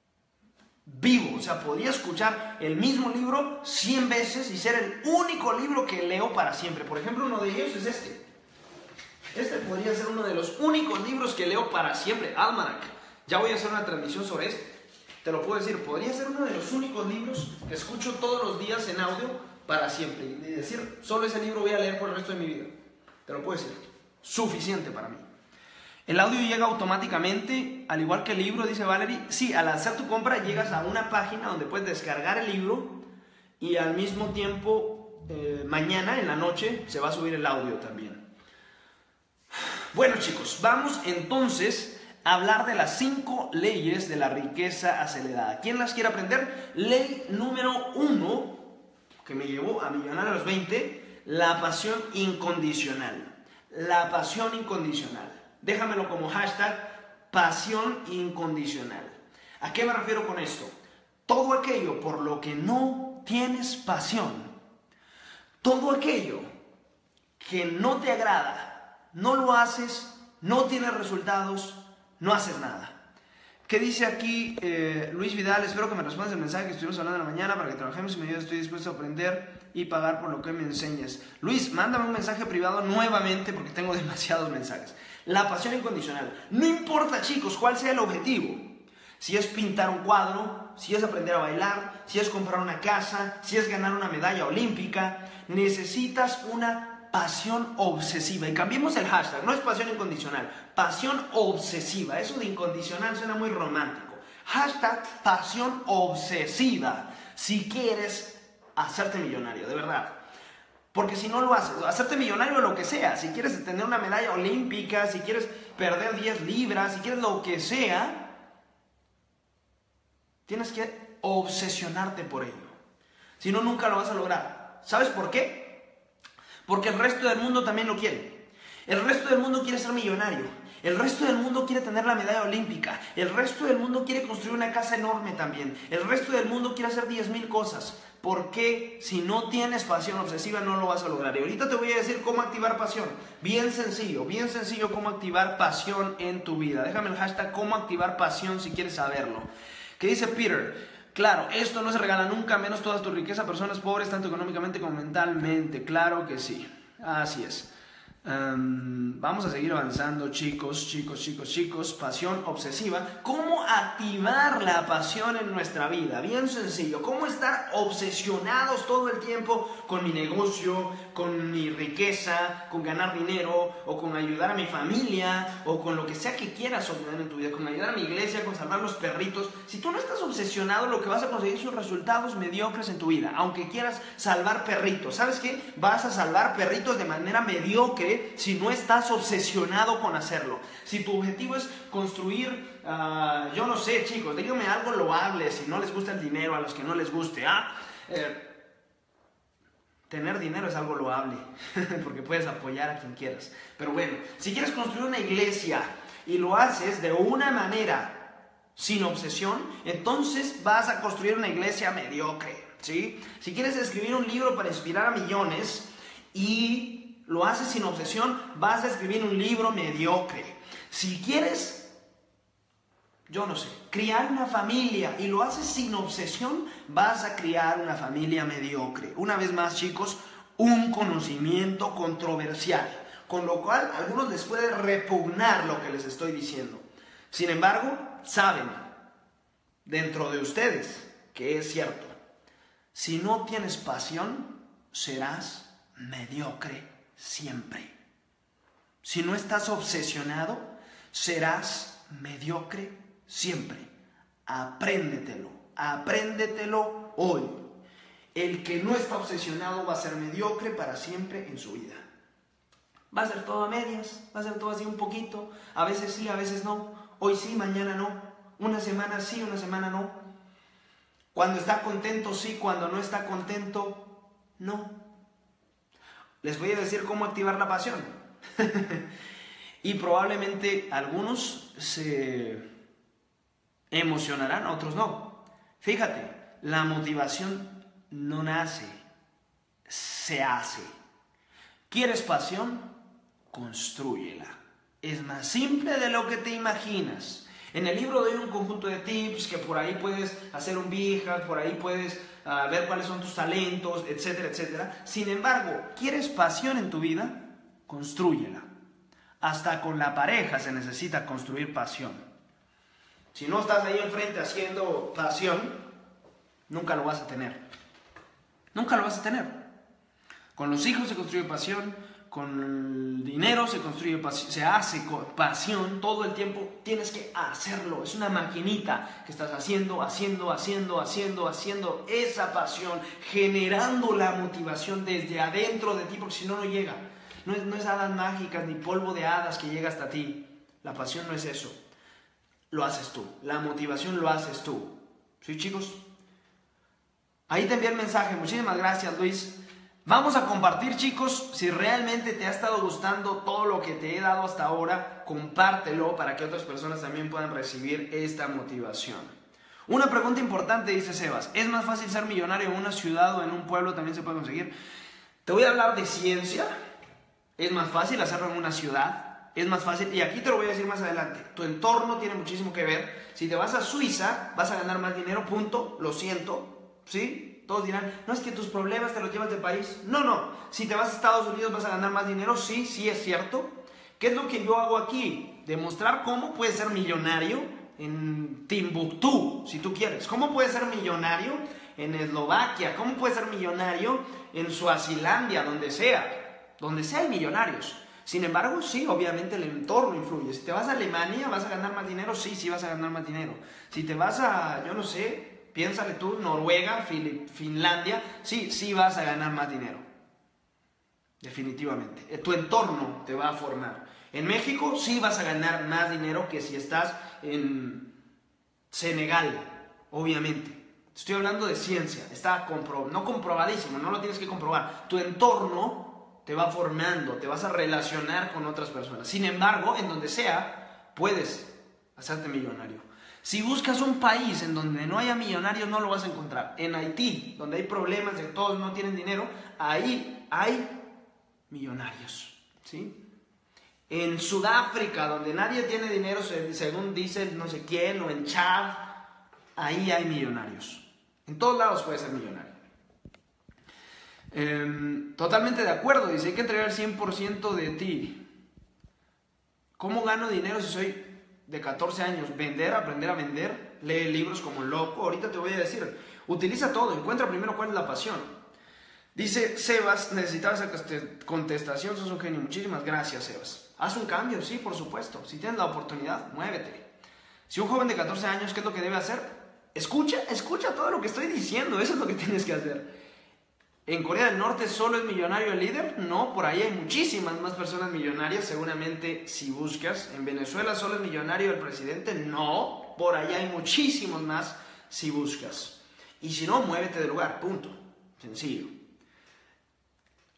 vivo. O sea, podría escuchar el mismo libro 100 veces y ser el único libro que leo para siempre. Por ejemplo, uno de ellos es este. Este podría ser uno de los únicos libros que leo para siempre, Almanac. Ya voy a hacer una transmisión sobre este. Te lo puedo decir, podría ser uno de los únicos libros que escucho todos los días en audio para siempre. Y decir, solo ese libro voy a leer por el resto de mi vida. Te lo puedo decir, suficiente para mí. El audio llega automáticamente, al igual que el libro, dice Valerie. Sí, al hacer tu compra llegas a una página donde puedes descargar el libro y al mismo tiempo, mañana en la noche se va a subir el audio también. Bueno, chicos, vamos entonces a hablar de las 5 leyes de la riqueza acelerada. ¿Quién las quiere aprender? Ley número 1, que me llevó a millonar a los 20, la pasión incondicional. La pasión incondicional. Déjamelo como hashtag, pasión incondicional. ¿A qué me refiero con esto? Todo aquello por lo que no tienes pasión, todo aquello que no te agrada, no lo haces, no tienes resultados, no haces nada. ¿Qué dice aquí Luis Vidal? Espero que me respondas el mensaje que estuvimos hablando en la mañana para que trabajemos y me ayudes. Estoy dispuesto a aprender y pagar por lo que me enseñas. Luis, mándame un mensaje privado nuevamente porque tengo demasiados mensajes. La pasión incondicional. No importa, chicos, cuál sea el objetivo. Si es pintar un cuadro, si es aprender a bailar, si es comprar una casa, si es ganar una medalla olímpica, necesitas una pasión obsesiva. Y cambiemos el hashtag, no es pasión incondicional, pasión obsesiva. Eso de incondicional suena muy romántico. Hashtag pasión obsesiva. Si quieres hacerte millonario, de verdad. Porque si no lo haces, hacerte millonario de lo que sea, si quieres tener una medalla olímpica, si quieres perder 10 libras, si quieres lo que sea, tienes que obsesionarte por ello. Si no, nunca lo vas a lograr. ¿Sabes por qué? Porque el resto del mundo también lo quiere. El resto del mundo quiere ser millonario. El resto del mundo quiere tener la medalla olímpica. El resto del mundo quiere construir una casa enorme también. El resto del mundo quiere hacer 10,000 cosas. ¿Por qué? Si no tienes pasión obsesiva no lo vas a lograr. Y ahorita te voy a decir cómo activar pasión. Bien sencillo cómo activar pasión en tu vida. Déjame el hashtag cómo activar pasión si quieres saberlo. ¿Qué dice Peter? Claro, esto no se regala nunca, menos toda tu riqueza a personas pobres, tanto económicamente como mentalmente. Claro que sí, así es. Vamos a seguir avanzando, chicos. Pasión obsesiva. ¿Cómo activar la pasión en nuestra vida? Bien sencillo. ¿Cómo estar obsesionados todo el tiempo con mi negocio, con mi riqueza, con ganar dinero, o con ayudar a mi familia, o con lo que sea que quieras obtener en tu vida, con ayudar a mi iglesia, con salvar los perritos? Si tú no estás obsesionado, lo que vas a conseguir son resultados mediocres en tu vida. Aunque quieras salvar perritos, ¿sabes qué? Vas a salvar perritos de manera mediocre si no estás obsesionado con hacerlo. Si tu objetivo es construir, yo no sé, chicos, díganme algo loable. Si no les gusta el dinero, a los que no les guste, tener dinero es algo loable porque puedes apoyar a quien quieras. Pero bueno, si quieres construir una iglesia y lo haces de una manera sin obsesión, entonces vas a construir una iglesia mediocre, ¿sí? Si quieres escribir un libro para inspirar a millones y lo haces sin obsesión, vas a escribir un libro mediocre. Si quieres, yo no sé, criar una familia y lo haces sin obsesión, vas a criar una familia mediocre. Una vez más, chicos, un conocimiento controversial, con lo cual a algunos les puede repugnar lo que les estoy diciendo. Sin embargo, saben dentro de ustedes que es cierto. Si no tienes pasión, serás mediocre siempre. Si no estás obsesionado, serás mediocre siempre. Apréndetelo hoy. El que no está obsesionado va a ser mediocre para siempre en su vida. Va a ser todo a medias, va a ser todo así un poquito, a veces sí, a veces no, hoy sí, mañana no, una semana sí, una semana no. Cuando está contento sí, cuando no está contento no. Les voy a decir cómo activar la pasión. Y probablemente algunos se emocionarán, otros no. Fíjate, la motivación no nace, se hace. ¿Quieres pasión? Constrúyela. Es más simple de lo que te imaginas. En el libro doy un conjunto de tips que por ahí puedes hacer un VHAT, por ahí puedes ver cuáles son tus talentos, etcétera, etcétera. Sin embargo, ¿quieres pasión en tu vida? Constrúyela. Hasta con la pareja se necesita construir pasión. Si no estás ahí enfrente haciendo pasión, nunca lo vas a tener. Nunca lo vas a tener. Con los hijos se construye pasión, con el dinero se construye pasión, se hace pasión todo el tiempo. Tienes que hacerlo. Es una maquinita que estás haciendo esa pasión, generando la motivación desde adentro de ti, porque si no, no llega. No es hadas mágicas ni polvo de hadas que llega hasta ti. La pasión no es eso. Lo haces tú. La motivación lo haces tú. ¿Sí, chicos? Ahí te envié el mensaje. Muchísimas gracias, Luis. Vamos a compartir, chicos. Si realmente te ha estado gustando todo lo que te he dado hasta ahora, compártelo para que otras personas también puedan recibir esta motivación. Una pregunta importante, dice Sebas. ¿Es más fácil ser millonario en una ciudad o en un pueblo? También se puede conseguir. Te voy a hablar de ciencia. Es más fácil hacerlo en una ciudad. Es más fácil. Y aquí te lo voy a decir más adelante. Tu entorno tiene muchísimo que ver. Si te vas a Suiza, vas a ganar más dinero, punto. Lo siento. ¿Sí? Todos dirán, no es que tus problemas te los llevas del país. No. Si te vas a Estados Unidos vas a ganar más dinero. Sí es cierto. ¿Qué es lo que yo hago aquí? Demostrar cómo puedes ser millonario en Timbuktu, si tú quieres. ¿Cómo puedes ser millonario en Eslovaquia? ¿Cómo puedes ser millonario en Suazilandia? Donde sea hay millonarios. Sin embargo, sí, obviamente el entorno influye. Si te vas a Alemania, ¿vas a ganar más dinero? Sí vas a ganar más dinero. Si te vas a, yo no sé, piénsale tú, Noruega, Finlandia, sí vas a ganar más dinero. Definitivamente. Tu entorno te va a formar. En México sí vas a ganar más dinero que si estás en Senegal, obviamente. Estoy hablando de ciencia. Está no comprobadísimo, no lo tienes que comprobar. Tu entorno te va formando, te vas a relacionar con otras personas. Sin embargo, en donde sea, puedes hacerte millonario. Si buscas un país en donde no haya millonarios, no lo vas a encontrar. En Haití, donde hay problemas de que todos no tienen dinero, ahí hay millonarios, ¿sí? En Sudáfrica, donde nadie tiene dinero, según dice no sé quién, o en Chad, ahí hay millonarios. En todos lados puedes ser millonario. Totalmente de acuerdo, dice, hay que entregar el 100% de ti. ¿Cómo gano dinero si soy de 14 años? Vender, aprender a vender, lee libros como loco. Ahorita te voy a decir, utiliza todo, encuentra primero cuál es la pasión. Dice Sebas, necesitaba esa contestación, sos un genio. Muchísimas gracias, Sebas. Haz un cambio, sí, por supuesto. Si tienes la oportunidad, muévete. Si un joven de 14 años, ¿qué es lo que debe hacer? Escucha todo lo que estoy diciendo, eso es lo que tienes que hacer. ¿En Corea del Norte solo es millonario el líder? No, por ahí hay muchísimas más personas millonarias, seguramente si buscas. ¿En Venezuela solo es millonario el presidente? No, por ahí hay muchísimos más si buscas. Y si no, muévete del lugar, punto. Sencillo.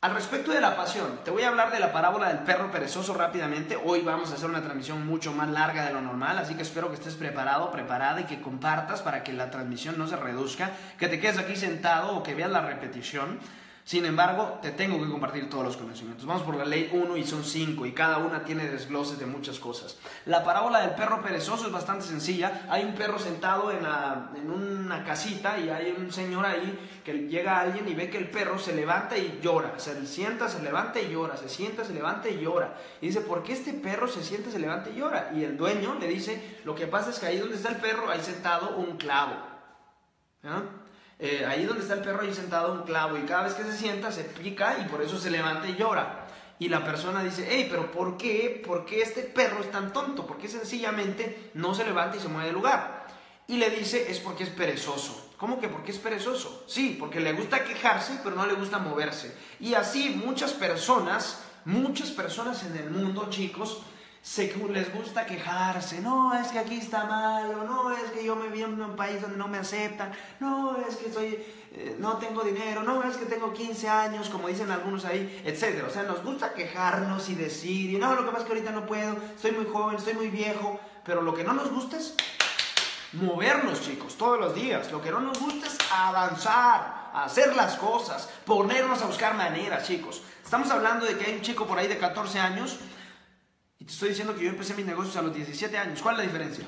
Al respecto de la pasión, te voy a hablar de la parábola del perro perezoso rápidamente. Hoy vamos a hacer una transmisión mucho más larga de lo normal, así que espero que estés preparado, preparada y que compartas para que la transmisión no se reduzca, que te quedes aquí sentado o que veas la repetición. Sin embargo, te tengo que compartir todos los conocimientos. Vamos por la ley 1 y son 5 y cada una tiene desgloses de muchas cosas. La parábola del perro perezoso es bastante sencilla. Hay un perro sentado en una casita y hay un señor ahí que llega a alguien y ve que el perro se levanta y llora. Se sienta, se levanta y llora. Se sienta, se levanta y llora. Y dice, ¿por qué este perro se sienta, se levanta y llora? Y el dueño le dice, lo que pasa es que ahí donde está el perro hay sentado un clavo. ¿No? Ahí donde está el perro hay sentado un clavo y cada vez que se sienta se pica y por eso se levanta y llora. Y la persona dice, hey, pero ¿por qué este perro es tan tonto? ¿Por qué sencillamente no se levanta y se mueve de lugar? Y le dice, es porque es perezoso. ¿Cómo que porque es perezoso? Sí, porque le gusta quejarse pero no le gusta moverse. Y así muchas personas en el mundo, chicos, les gusta quejarse. No, es que aquí está mal, o no, es que yo me vi en un país donde no me aceptan, no, es que no tengo dinero, no, es que tengo 15 años, como dicen algunos ahí, etc. O sea, nos gusta quejarnos y decir, y no, lo que pasa es que ahorita no puedo, estoy muy joven, estoy muy viejo, pero lo que no nos gusta es movernos, chicos, todos los días. Lo que no nos gusta es avanzar, hacer las cosas, ponernos a buscar maneras, chicos. Estamos hablando de que hay un chico por ahí de 14 años y te estoy diciendo que yo empecé mis negocios a los 17 años. ¿Cuál es la diferencia?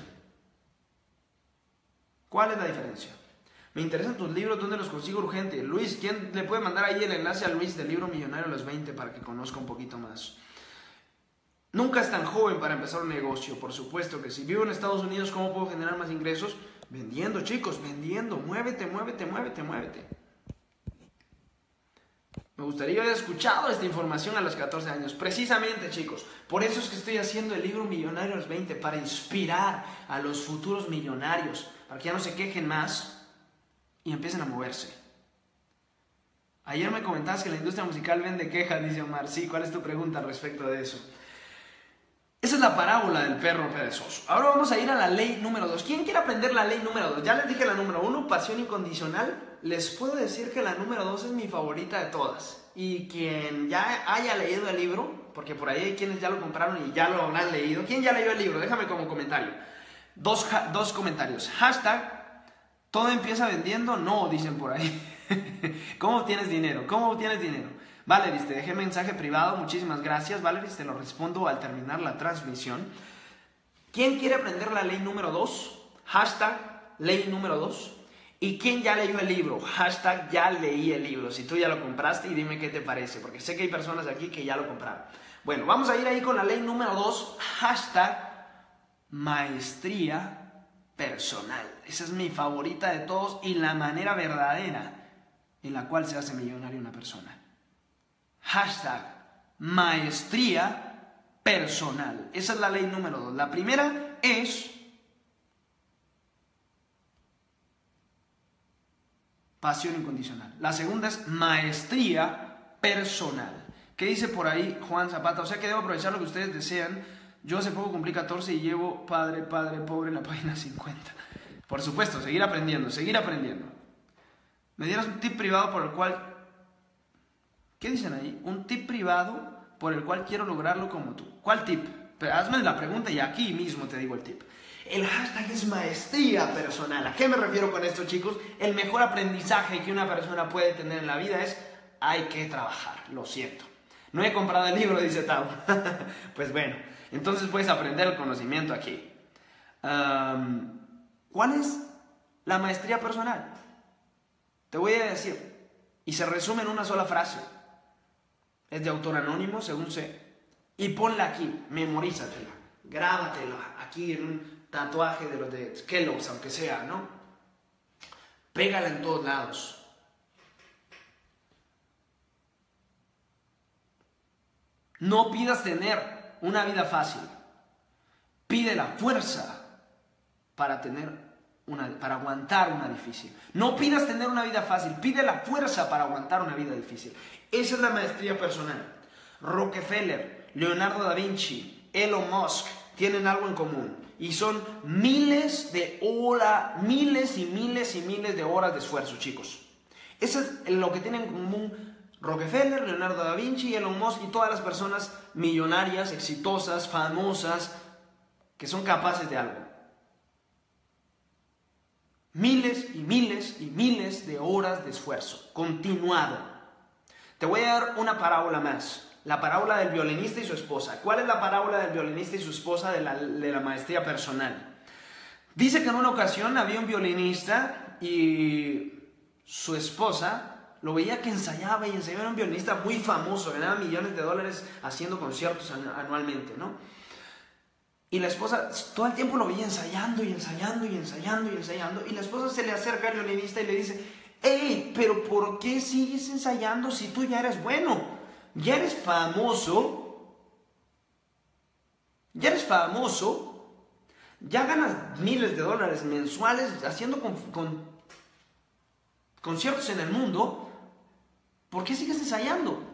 ¿Cuál es la diferencia? Me interesan tus libros, ¿dónde los consigo urgente? Luis, ¿quién le puede mandar ahí el enlace a Luis del libro Millonario a los 20 para que conozca un poquito más? Nunca es tan joven para empezar un negocio, por supuesto que sí. Vivo en Estados Unidos, ¿cómo puedo generar más ingresos? Vendiendo, chicos, vendiendo. Muévete, muévete, muévete, muévete. Me gustaría haber escuchado esta información a los 14 años. Precisamente, chicos, por eso es que estoy haciendo el libro Millonario a los 20, para inspirar a los futuros millonarios, para que ya no se quejen más y empiecen a moverse. Ayer me comentabas que la industria musical vende quejas, dice Omar. Sí, ¿cuál es tu pregunta al respecto de eso? Esa es la parábola del perro perezoso. Ahora vamos a ir a la ley número 2. ¿Quién quiere aprender la ley número 2? Ya les dije la número 1, pasión incondicional. Les puedo decir que la número 2 es mi favorita de todas. Y quien ya haya leído el libro, porque por ahí hay quienes ya lo compraron y ya lo habrán leído. ¿Quién ya leyó el libro? Déjame como comentario. Dos comentarios. Hashtag, ¿todo empieza vendiendo? No, dicen por ahí. ¿Cómo obtienes dinero? ¿Cómo obtienes dinero? Valeris, te dejé mensaje privado, muchísimas gracias. Valeris, te lo respondo al terminar la transmisión. ¿Quién quiere aprender la ley número 2? Hashtag ley número 2. ¿Y quién ya leyó el libro? Hashtag ya leí el libro. Si tú ya lo compraste y dime qué te parece, porque sé que hay personas aquí que ya lo compraron. Bueno, vamos a ir ahí con la ley número 2. Hashtag maestría personal. Esa es mi favorita de todos y la manera verdadera en la cual se hace millonario una persona. Hashtag maestría personal. Esa es la ley número 2. La primera es pasión incondicional. La segunda es maestría personal. ¿Qué dice por ahí Juan Zapata? O sea que debo aprovechar lo que ustedes desean. Yo hace poco cumplí 14 y llevo padre, pobre en la página 50. Por supuesto, seguir aprendiendo, seguir aprendiendo. Me dieras un tip privado por el cual... ¿Qué dicen ahí? Un tip privado por el cual quiero lograrlo como tú. ¿Cuál tip? Pero hazme la pregunta y aquí mismo te digo el tip. El hashtag es maestría personal. ¿A qué me refiero con esto, chicos? El mejor aprendizaje que una persona puede tener en la vida es hay que trabajar. Lo siento. No he comprado el libro, dice Tau. Pues bueno, entonces puedes aprender el conocimiento aquí. ¿Cuál es la maestría personal? Te voy a decir. Y se resume en una sola frase. Es de autor anónimo, según sé. Y ponla aquí, memorízatela, grábatela aquí en un tatuaje de los de Kellogg's, aunque sea, ¿no? Pégala en todos lados. No pidas tener una vida fácil. Pide la fuerza para aguantar una difícil. No pidas tener una vida fácil, pide la fuerza para aguantar una vida difícil. Esa es la maestría personal. Rockefeller, Leonardo da Vinci, Elon Musk tienen algo en común y son miles y miles de horas de esfuerzo, chicos. Eso es lo que tienen en común Rockefeller, Leonardo da Vinci, Elon Musk y todas las personas millonarias, exitosas, famosas, que son capaces de algo. Miles y miles y miles de horas de esfuerzo, continuado. Te voy a dar una parábola más, la parábola del violinista y su esposa. ¿Cuál es la parábola del violinista y su esposa de la maestría personal? Dice que en una ocasión había un violinista y su esposa lo veía que ensayaba y ensayaba. Era un violinista muy famoso, ganaba millones de dólares haciendo conciertos anualmente, ¿no? Y la esposa todo el tiempo lo veía ensayando y ensayando y ensayando y ensayando. Y la esposa se le acerca al violinista y le dice: hey, pero ¿por qué sigues ensayando si tú ya eres bueno? Ya eres famoso. Ya eres famoso. Ya ganas miles de dólares mensuales haciendo conciertos en el mundo. ¿Por qué sigues ensayando?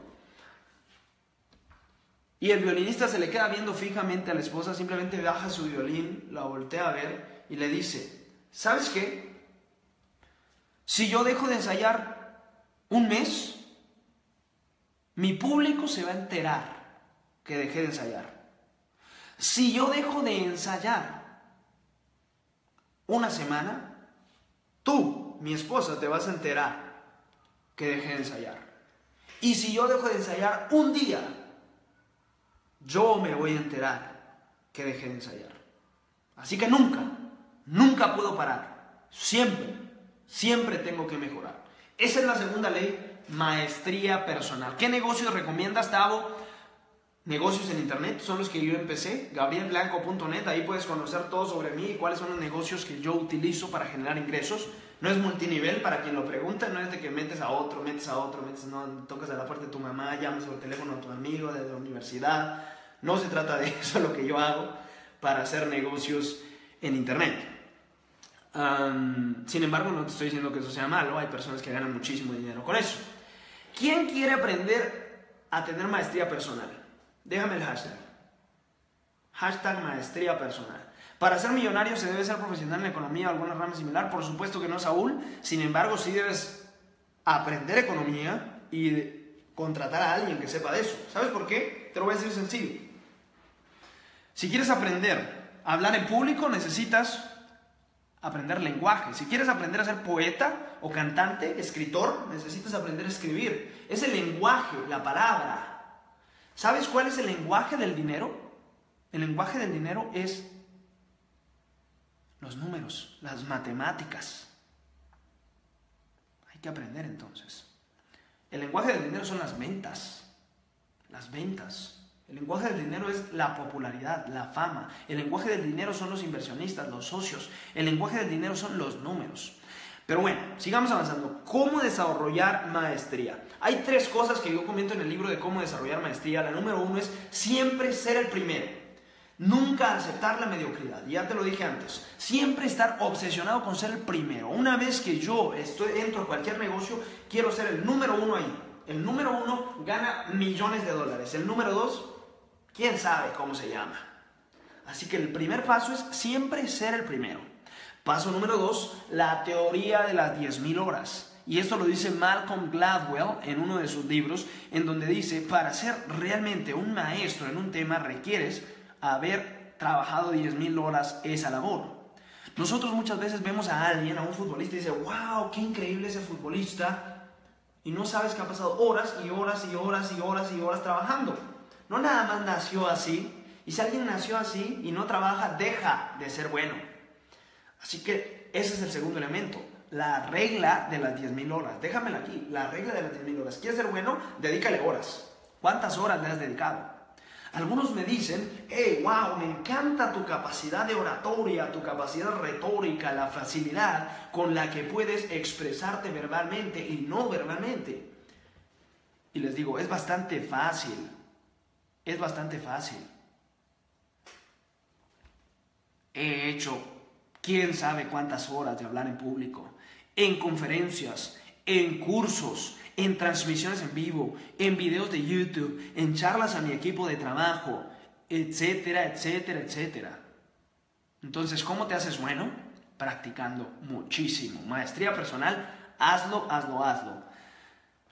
Y el violinista se le queda viendo fijamente a la esposa, simplemente baja su violín, la voltea a ver y le dice: ¿sabes qué? Si yo dejo de ensayar un mes, mi público se va a enterar que dejé de ensayar. Si yo dejo de ensayar una semana, tú, mi esposa, te vas a enterar que dejé de ensayar. Y si yo dejo de ensayar un día, yo me voy a enterar que dejé de ensayar. Así que nunca puedo parar. Siempre tengo que mejorar. Esa es la segunda ley, maestría personal. ¿Qué negocios recomiendas, Tavo? Negocios en internet, son los que yo empecé, gabrielblanco.net. Ahí puedes conocer todo sobre mí y cuáles son los negocios que yo utilizo para generar ingresos. No es multinivel, para quien lo pregunta, no es de que metes a otro, no, tocas a la puerta de tu mamá, llamas por teléfono a tu amigo de la universidad. No se trata de eso lo que yo hago para hacer negocios en internet. Sin embargo, no te estoy diciendo que eso sea malo, hay personas que ganan muchísimo dinero con eso. ¿Quién quiere aprender a tener maestría personal? Déjame el hashtag. Hashtag maestría personal. Para ser millonario se debe ser profesional en economía o alguna rama similar. Por supuesto que no, Saúl. Sin embargo, sí debes aprender economía y contratar a alguien que sepa de eso. ¿Sabes por qué? Te lo voy a decir sencillo. Si quieres aprender a hablar en público, necesitas aprender lenguaje. Si quieres aprender a ser poeta o cantante, escritor, necesitas aprender a escribir. Es el lenguaje, la palabra. ¿Sabes cuál es el lenguaje del dinero? El lenguaje del dinero es los números, las matemáticas. Hay que aprender entonces. El lenguaje del dinero son las ventas. Las ventas. El lenguaje del dinero es la popularidad, la fama. El lenguaje del dinero son los inversionistas, los socios. El lenguaje del dinero son los números. Pero bueno, sigamos avanzando. ¿Cómo desarrollar maestría? Hay 3 cosas que yo comento en el libro de cómo desarrollar maestría. La número 1 es siempre ser el primero. Nunca aceptar la mediocridad. Ya te lo dije antes. Siempre estar obsesionado con ser el primero. Una vez que yo entro a cualquier negocio, quiero ser el número 1 ahí. El número 1 gana millones de dólares. El número 2, quién sabe cómo se llama. Así que el primer paso es siempre ser el primero. Paso número 2, la teoría de las 10.000 horas. Y esto lo dice Malcolm Gladwell en uno de sus libros, en donde dice: para ser realmente un maestro en un tema requieres haber trabajado 10.000 horas esa labor. Nosotros muchas veces vemos a alguien, a un futbolista, y dice: wow, qué increíble ese futbolista, y no sabes que ha pasado horas y horas y horas y horas y horas trabajando. No nada más nació así, y si alguien nació así y no trabaja, deja de ser bueno. Así que ese es el segundo elemento, la regla de las 10.000 horas. Déjamela aquí, la regla de las 10.000 horas. ¿Quieres ser bueno? Dedícale horas. ¿Cuántas horas le has dedicado? Algunos me dicen: hey, wow, me encanta tu capacidad de oratoria, tu capacidad retórica, la facilidad con la que puedes expresarte verbalmente y no verbalmente. Y les digo, es bastante fácil. Es bastante fácil. He hecho quién sabe cuántas horas de hablar en público, en conferencias, en cursos, en transmisiones en vivo, en videos de YouTube, en charlas a mi equipo de trabajo, etcétera, etcétera, etcétera. Entonces, ¿cómo te haces bueno? Practicando muchísimo. Maestría personal, hazlo.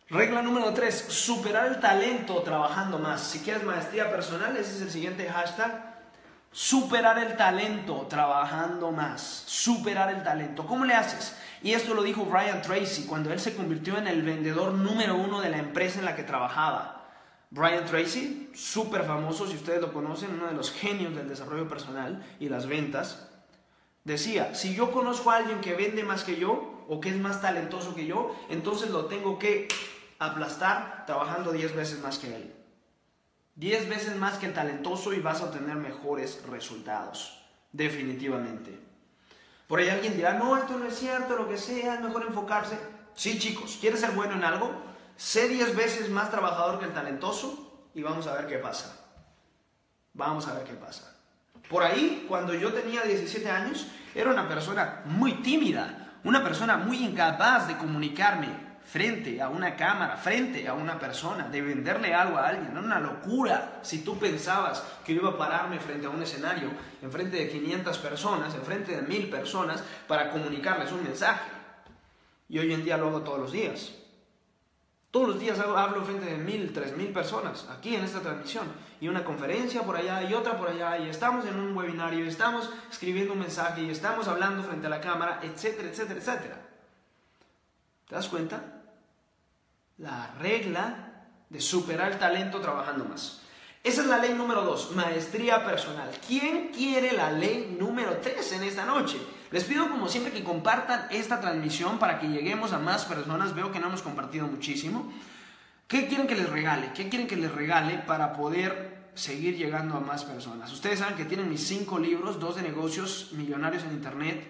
Regla número 3, superar el talento trabajando más. Si quieres maestría personal, ese es el siguiente hashtag. Superar el talento trabajando más. Superar el talento. ¿Cómo le haces? Y esto lo dijo Brian Tracy cuando él se convirtió en el vendedor número 1 de la empresa en la que trabajaba. Brian Tracy, súper famoso, si ustedes lo conocen, uno de los genios del desarrollo personal y las ventas, decía, si yo conozco a alguien que vende más que yo o que es más talentoso que yo, entonces lo tengo que aplastar trabajando 10 veces más que él. 10 veces más que el talentoso y vas a obtener mejores resultados, definitivamente. Por ahí alguien dirá, no, esto no es cierto, lo que sea, es mejor enfocarse. Sí, chicos, ¿quieres ser bueno en algo? Sé 10 veces más trabajador que el talentoso y vamos a ver qué pasa. Vamos a ver qué pasa. Por ahí, cuando yo tenía 17 años, era una persona muy tímida, una persona muy incapaz de comunicarme frente a una cámara, frente a una persona, de venderle algo a alguien. Era una locura si tú pensabas que yo iba a pararme frente a un escenario, enfrente de 500 personas, enfrente de 1000 personas, para comunicarles un mensaje. Y hoy en día lo hago todos los días. Todos los días hablo frente de 1000, 3000 personas, aquí en esta transmisión. Y una conferencia por allá y otra por allá, y estamos en un webinario, y estamos escribiendo un mensaje, y estamos hablando frente a la cámara, etcétera, etcétera, etcétera. ¿Te das cuenta? La regla de superar el talento trabajando más. Esa es la ley número 2, maestría personal. ¿Quién quiere la ley número 3 en esta noche? Les pido como siempre que compartan esta transmisión para que lleguemos a más personas. Veo que no hemos compartido muchísimo. ¿Qué quieren que les regale? ¿Qué quieren que les regale para poder seguir llegando a más personas? Ustedes saben que tienen mis 5 libros, 2 de negocios millonarios en internet,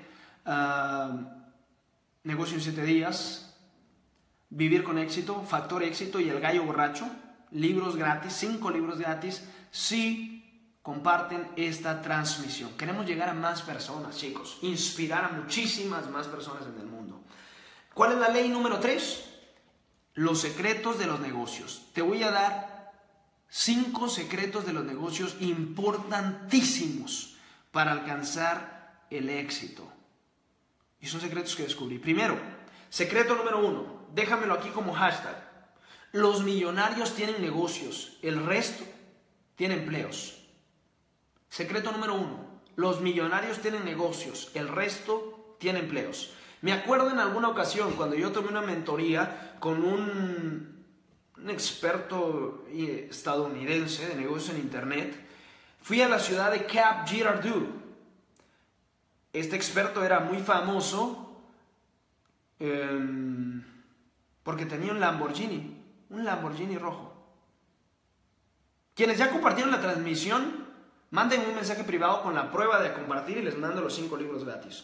Negocio en 7 días, Vivir con éxito, Factor éxito y El gallo borracho. Libros gratis, 5 libros gratis, si comparten esta transmisión. Queremos llegar a más personas, chicos. Inspirar a muchísimas más personas en el mundo. ¿Cuál es la ley número 3? Los secretos de los negocios. Te voy a dar 5 secretos de los negocios importantísimos para alcanzar el éxito. Y son secretos que descubrí. Primero, secreto número 1. Déjamelo aquí como hashtag. Los millonarios tienen negocios, el resto tiene empleos. Secreto número 1. Los millonarios tienen negocios, el resto tiene empleos. Me acuerdo en alguna ocasión cuando yo tomé una mentoría con un experto estadounidense de negocios en internet. Fui a la ciudad de Cap Girardeau. Este experto era muy famoso porque tenía un Lamborghini rojo. Quienes ya compartieron la transmisión, manden un mensaje privado con la prueba de compartir y les mando los 5 libros gratis.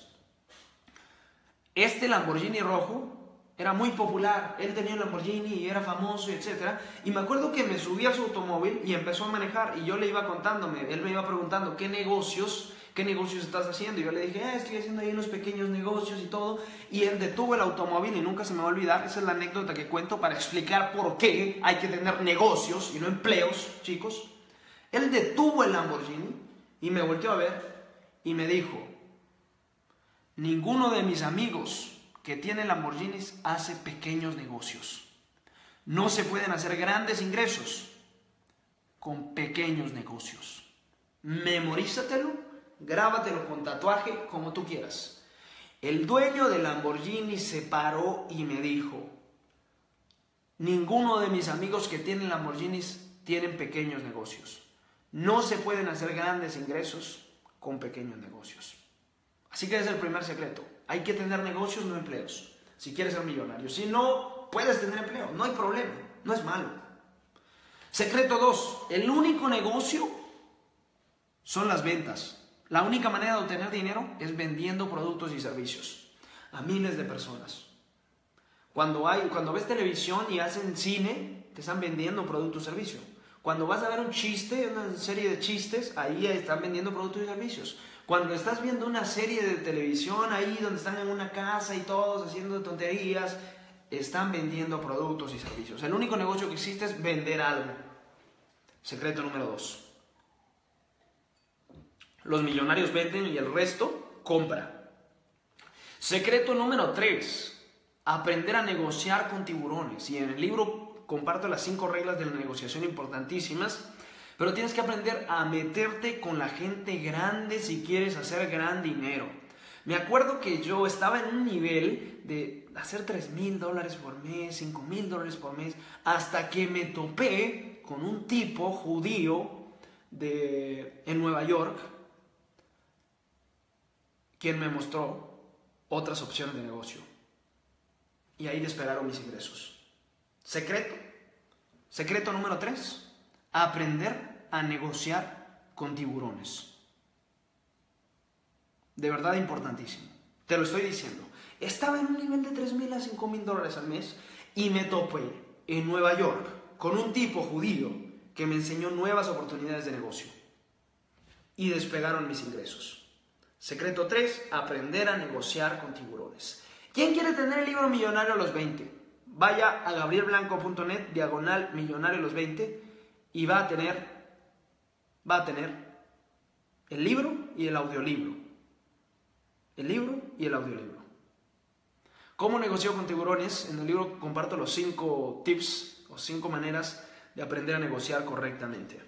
Este Lamborghini rojo era muy popular, él tenía un Lamborghini y era famoso, etc. Y me acuerdo que me subí a su automóvil y empezó a manejar y yo le iba contándome, él me iba preguntando ¿qué negocios estás haciendo? Y yo le dije, estoy haciendo ahí unos pequeños negocios y todo. Y él detuvo el automóvil y nunca se me va a olvidar, esa es la anécdota que cuento para explicar por qué hay que tener negocios y no empleos, chicos. Él detuvo el Lamborghini y me volteó a ver y me dijo, ninguno de mis amigos que tiene Lamborghinis hace pequeños negocios. No se pueden hacer grandes ingresos con pequeños negocios. Memorízatelo. Grábatelo con tatuaje, como tú quieras. El dueño del Lamborghini se paró y me dijo, ninguno de mis amigos que tienen Lamborghinis tienen pequeños negocios. No se pueden hacer grandes ingresos con pequeños negocios. Así que ese es el primer secreto. Hay que tener negocios, no empleos. Si quieres ser millonario. Si no puedes tener empleo, no hay problema. No es malo. Secreto 2. El único negocio son las ventas. La única manera de obtener dinero es vendiendo productos y servicios a miles de personas. Cuando ves televisión y hacen cine, te están vendiendo productos y servicios. Cuando vas a ver un chiste, una serie de chistes, ahí están vendiendo productos y servicios. Cuando estás viendo una serie de televisión, ahí donde están en una casa y todos haciendo tonterías, están vendiendo productos y servicios. El único negocio que existe es vender algo. Secreto número 2. Los millonarios venden y el resto compra. Secreto número 3. aprender a negociar con tiburones. Y en el libro comparto las 5 reglas de la negociación importantísimas, pero tienes que aprender a meterte con la gente grande si quieres hacer gran dinero. Me acuerdo que yo estaba en un nivel de hacer $3,000 por mes, $5,000 por mes, hasta que me topé con un tipo judío en Nueva York, quien me mostró otras opciones de negocio. Y ahí despegaron mis ingresos. Secreto número 3, aprender a negociar con tiburones. De verdad importantísimo. Te lo estoy diciendo. Estaba en un nivel de $3,000 a $5,000 al mes y me topé en Nueva York con un tipo judío que me enseñó nuevas oportunidades de negocio. Y despegaron mis ingresos. Secreto 3, aprender a negociar con tiburones. ¿Quién quiere tener el libro Millonario a los 20? Vaya a gabrielblanco.net/millonario a los 20 y va a tener el libro y el audiolibro. El libro y el audiolibro. ¿Cómo negocio con tiburones? En el libro comparto los 5 tips o 5 maneras de aprender a negociar correctamente.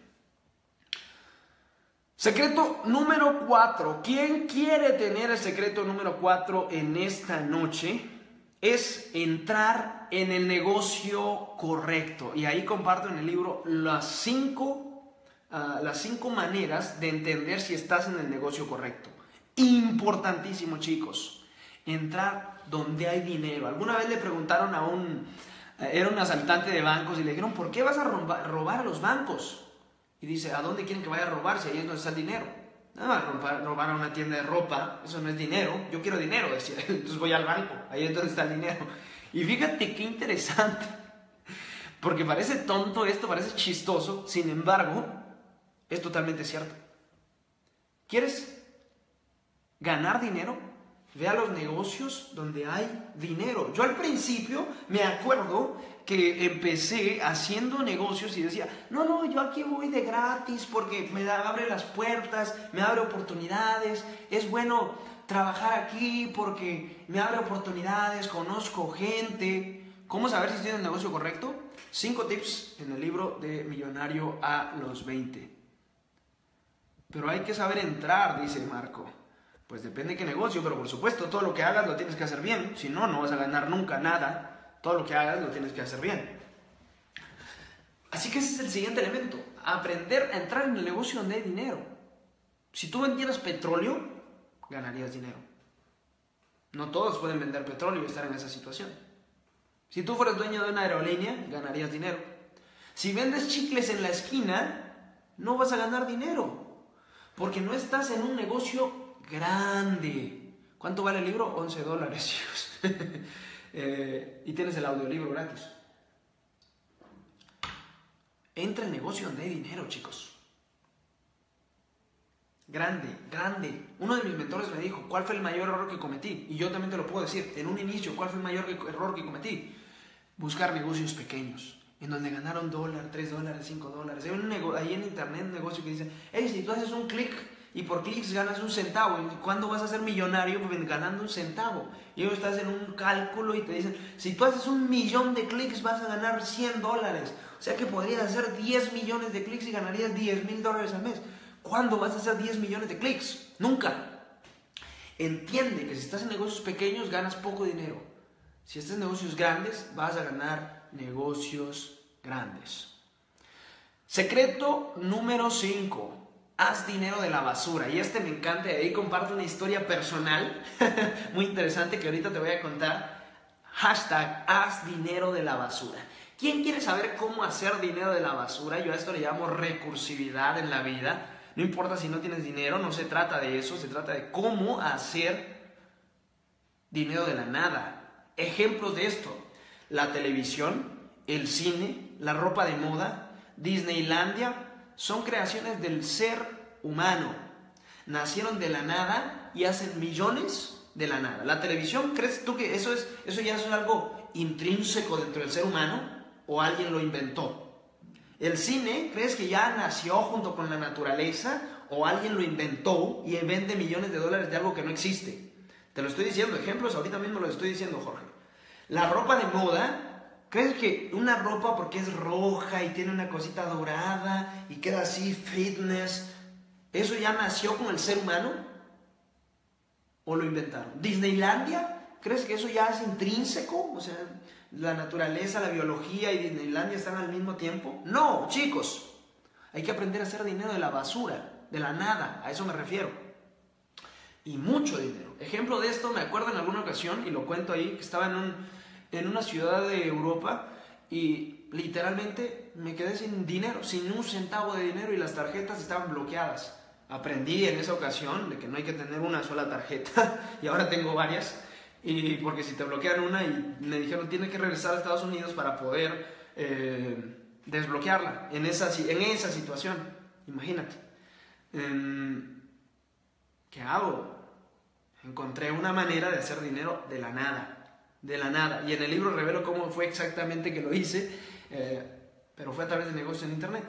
Secreto número 4. ¿Quién quiere tener el secreto número 4 en esta noche? Es entrar en el negocio correcto. Y ahí comparto en el libro las 5 maneras de entender si estás en el negocio correcto. Importantísimo, chicos, entrar donde hay dinero. Alguna vez le preguntaron era un asaltante de bancos y le dijeron, ¿por qué vas a robar a los bancos? Y dice, ¿a dónde quieren que vaya a robar si ahí es donde está el dinero? Nada más robar a una tienda de ropa, eso no es dinero, yo quiero dinero, decía. Entonces voy al banco, ahí es donde está el dinero. Y fíjate qué interesante, porque parece tonto esto, parece chistoso, sin embargo, es totalmente cierto. ¿Quieres ganar dinero? Ve a los negocios donde hay dinero. Yo al principio me acuerdo que empecé haciendo negocios y decía, no, yo aquí voy de gratis porque me abre las puertas, me abre oportunidades, es bueno trabajar aquí porque me abre oportunidades, conozco gente. ¿Cómo saber si estoy en el negocio correcto? 5 tips en el libro de Millonario a los 20. Pero hay que saber entrar, dice Marco. Pues depende de qué negocio, pero por supuesto, todo lo que hagas lo tienes que hacer bien. Si no, no vas a ganar nunca nada. Todo lo que hagas lo tienes que hacer bien. Así que ese es el siguiente elemento. Aprender a entrar en el negocio donde hay dinero. Si tú vendieras petróleo, ganarías dinero. No todos pueden vender petróleo y estar en esa situación. Si tú fueras dueño de una aerolínea, ganarías dinero. Si vendes chicles en la esquina, no vas a ganar dinero. Porque no estás en un negocio grande. ¿Cuánto vale el libro? $11, chicos. Y tienes el audiolibro gratis. Entra en negocio donde hay dinero, chicos. Grande. Uno de mis mentores me dijo, ¿cuál fue el mayor error que cometí? Y yo también te lo puedo decir. En un inicio, ¿cuál fue el mayor error que cometí? Buscar negocios pequeños, en donde ganaron $1, $3, $5. Ahí en internet un negocio que dice, hey, si tú haces un clic y por clics ganas un centavo, ¿cuándo vas a ser millonario ganando un centavo? Y luego estás en un cálculo y te dicen, si tú haces 1,000,000 de clics vas a ganar $100. O sea que podrías hacer 10 millones de clics y ganarías $10,000 al mes. ¿Cuándo vas a hacer 10 millones de clics? Nunca. Entiende que si estás en negocios pequeños ganas poco dinero. Si estás en negocios grandes vas a ganar negocios grandes. Secreto número 5. Haz dinero de la basura. Y me encanta. Ahí comparto una historia personal muy interesante que ahorita te voy a contar. Hashtag haz dinero de la basura. ¿Quién quiere saber cómo hacer dinero de la basura? Yo a esto le llamo recursividad en la vida. No importa si no tienes dinero, no se trata de eso. Se trata de cómo hacer dinero de la nada. Ejemplos de esto: la televisión, el cine, la ropa de moda, Disneylandia. Son creaciones del ser humano. Nacieron de la nada y hacen millones de la nada. La televisión, ¿crees tú que eso ya es algo intrínseco dentro del ser humano o alguien lo inventó? El cine, ¿crees que ya nació junto con la naturaleza o alguien lo inventó y vende millones de dólares de algo que no existe? Te lo estoy diciendo, ejemplos, ahorita mismo lo estoy diciendo, Jorge. La ropa de moda, ¿crees que una ropa porque es roja y tiene una cosita dorada y queda así fitness, eso ya nació con el ser humano? ¿O lo inventaron? ¿Disneylandia? ¿Crees que eso ya es intrínseco? O sea, la naturaleza, la biología y Disneylandia están al mismo tiempo. No, chicos. Hay que aprender a hacer dinero de la basura, de la nada, a eso me refiero. Y mucho dinero. Ejemplo de esto, me acuerdo en alguna ocasión, y lo cuento ahí, que estaba en una ciudad de Europa y literalmente me quedé sin dinero, sin un centavo de dinero, y las tarjetas estaban bloqueadas. Aprendí en esa ocasión de que no hay que tener una sola tarjeta y ahora tengo varias, y porque si te bloquean una, y me dijeron tienes que regresar a Estados Unidos para poder desbloquearla en esa situación. Imagínate. ¿Qué hago? Encontré una manera de hacer dinero de la nada, y en el libro revelo cómo fue exactamente que lo hice, pero fue a través de negocios en internet.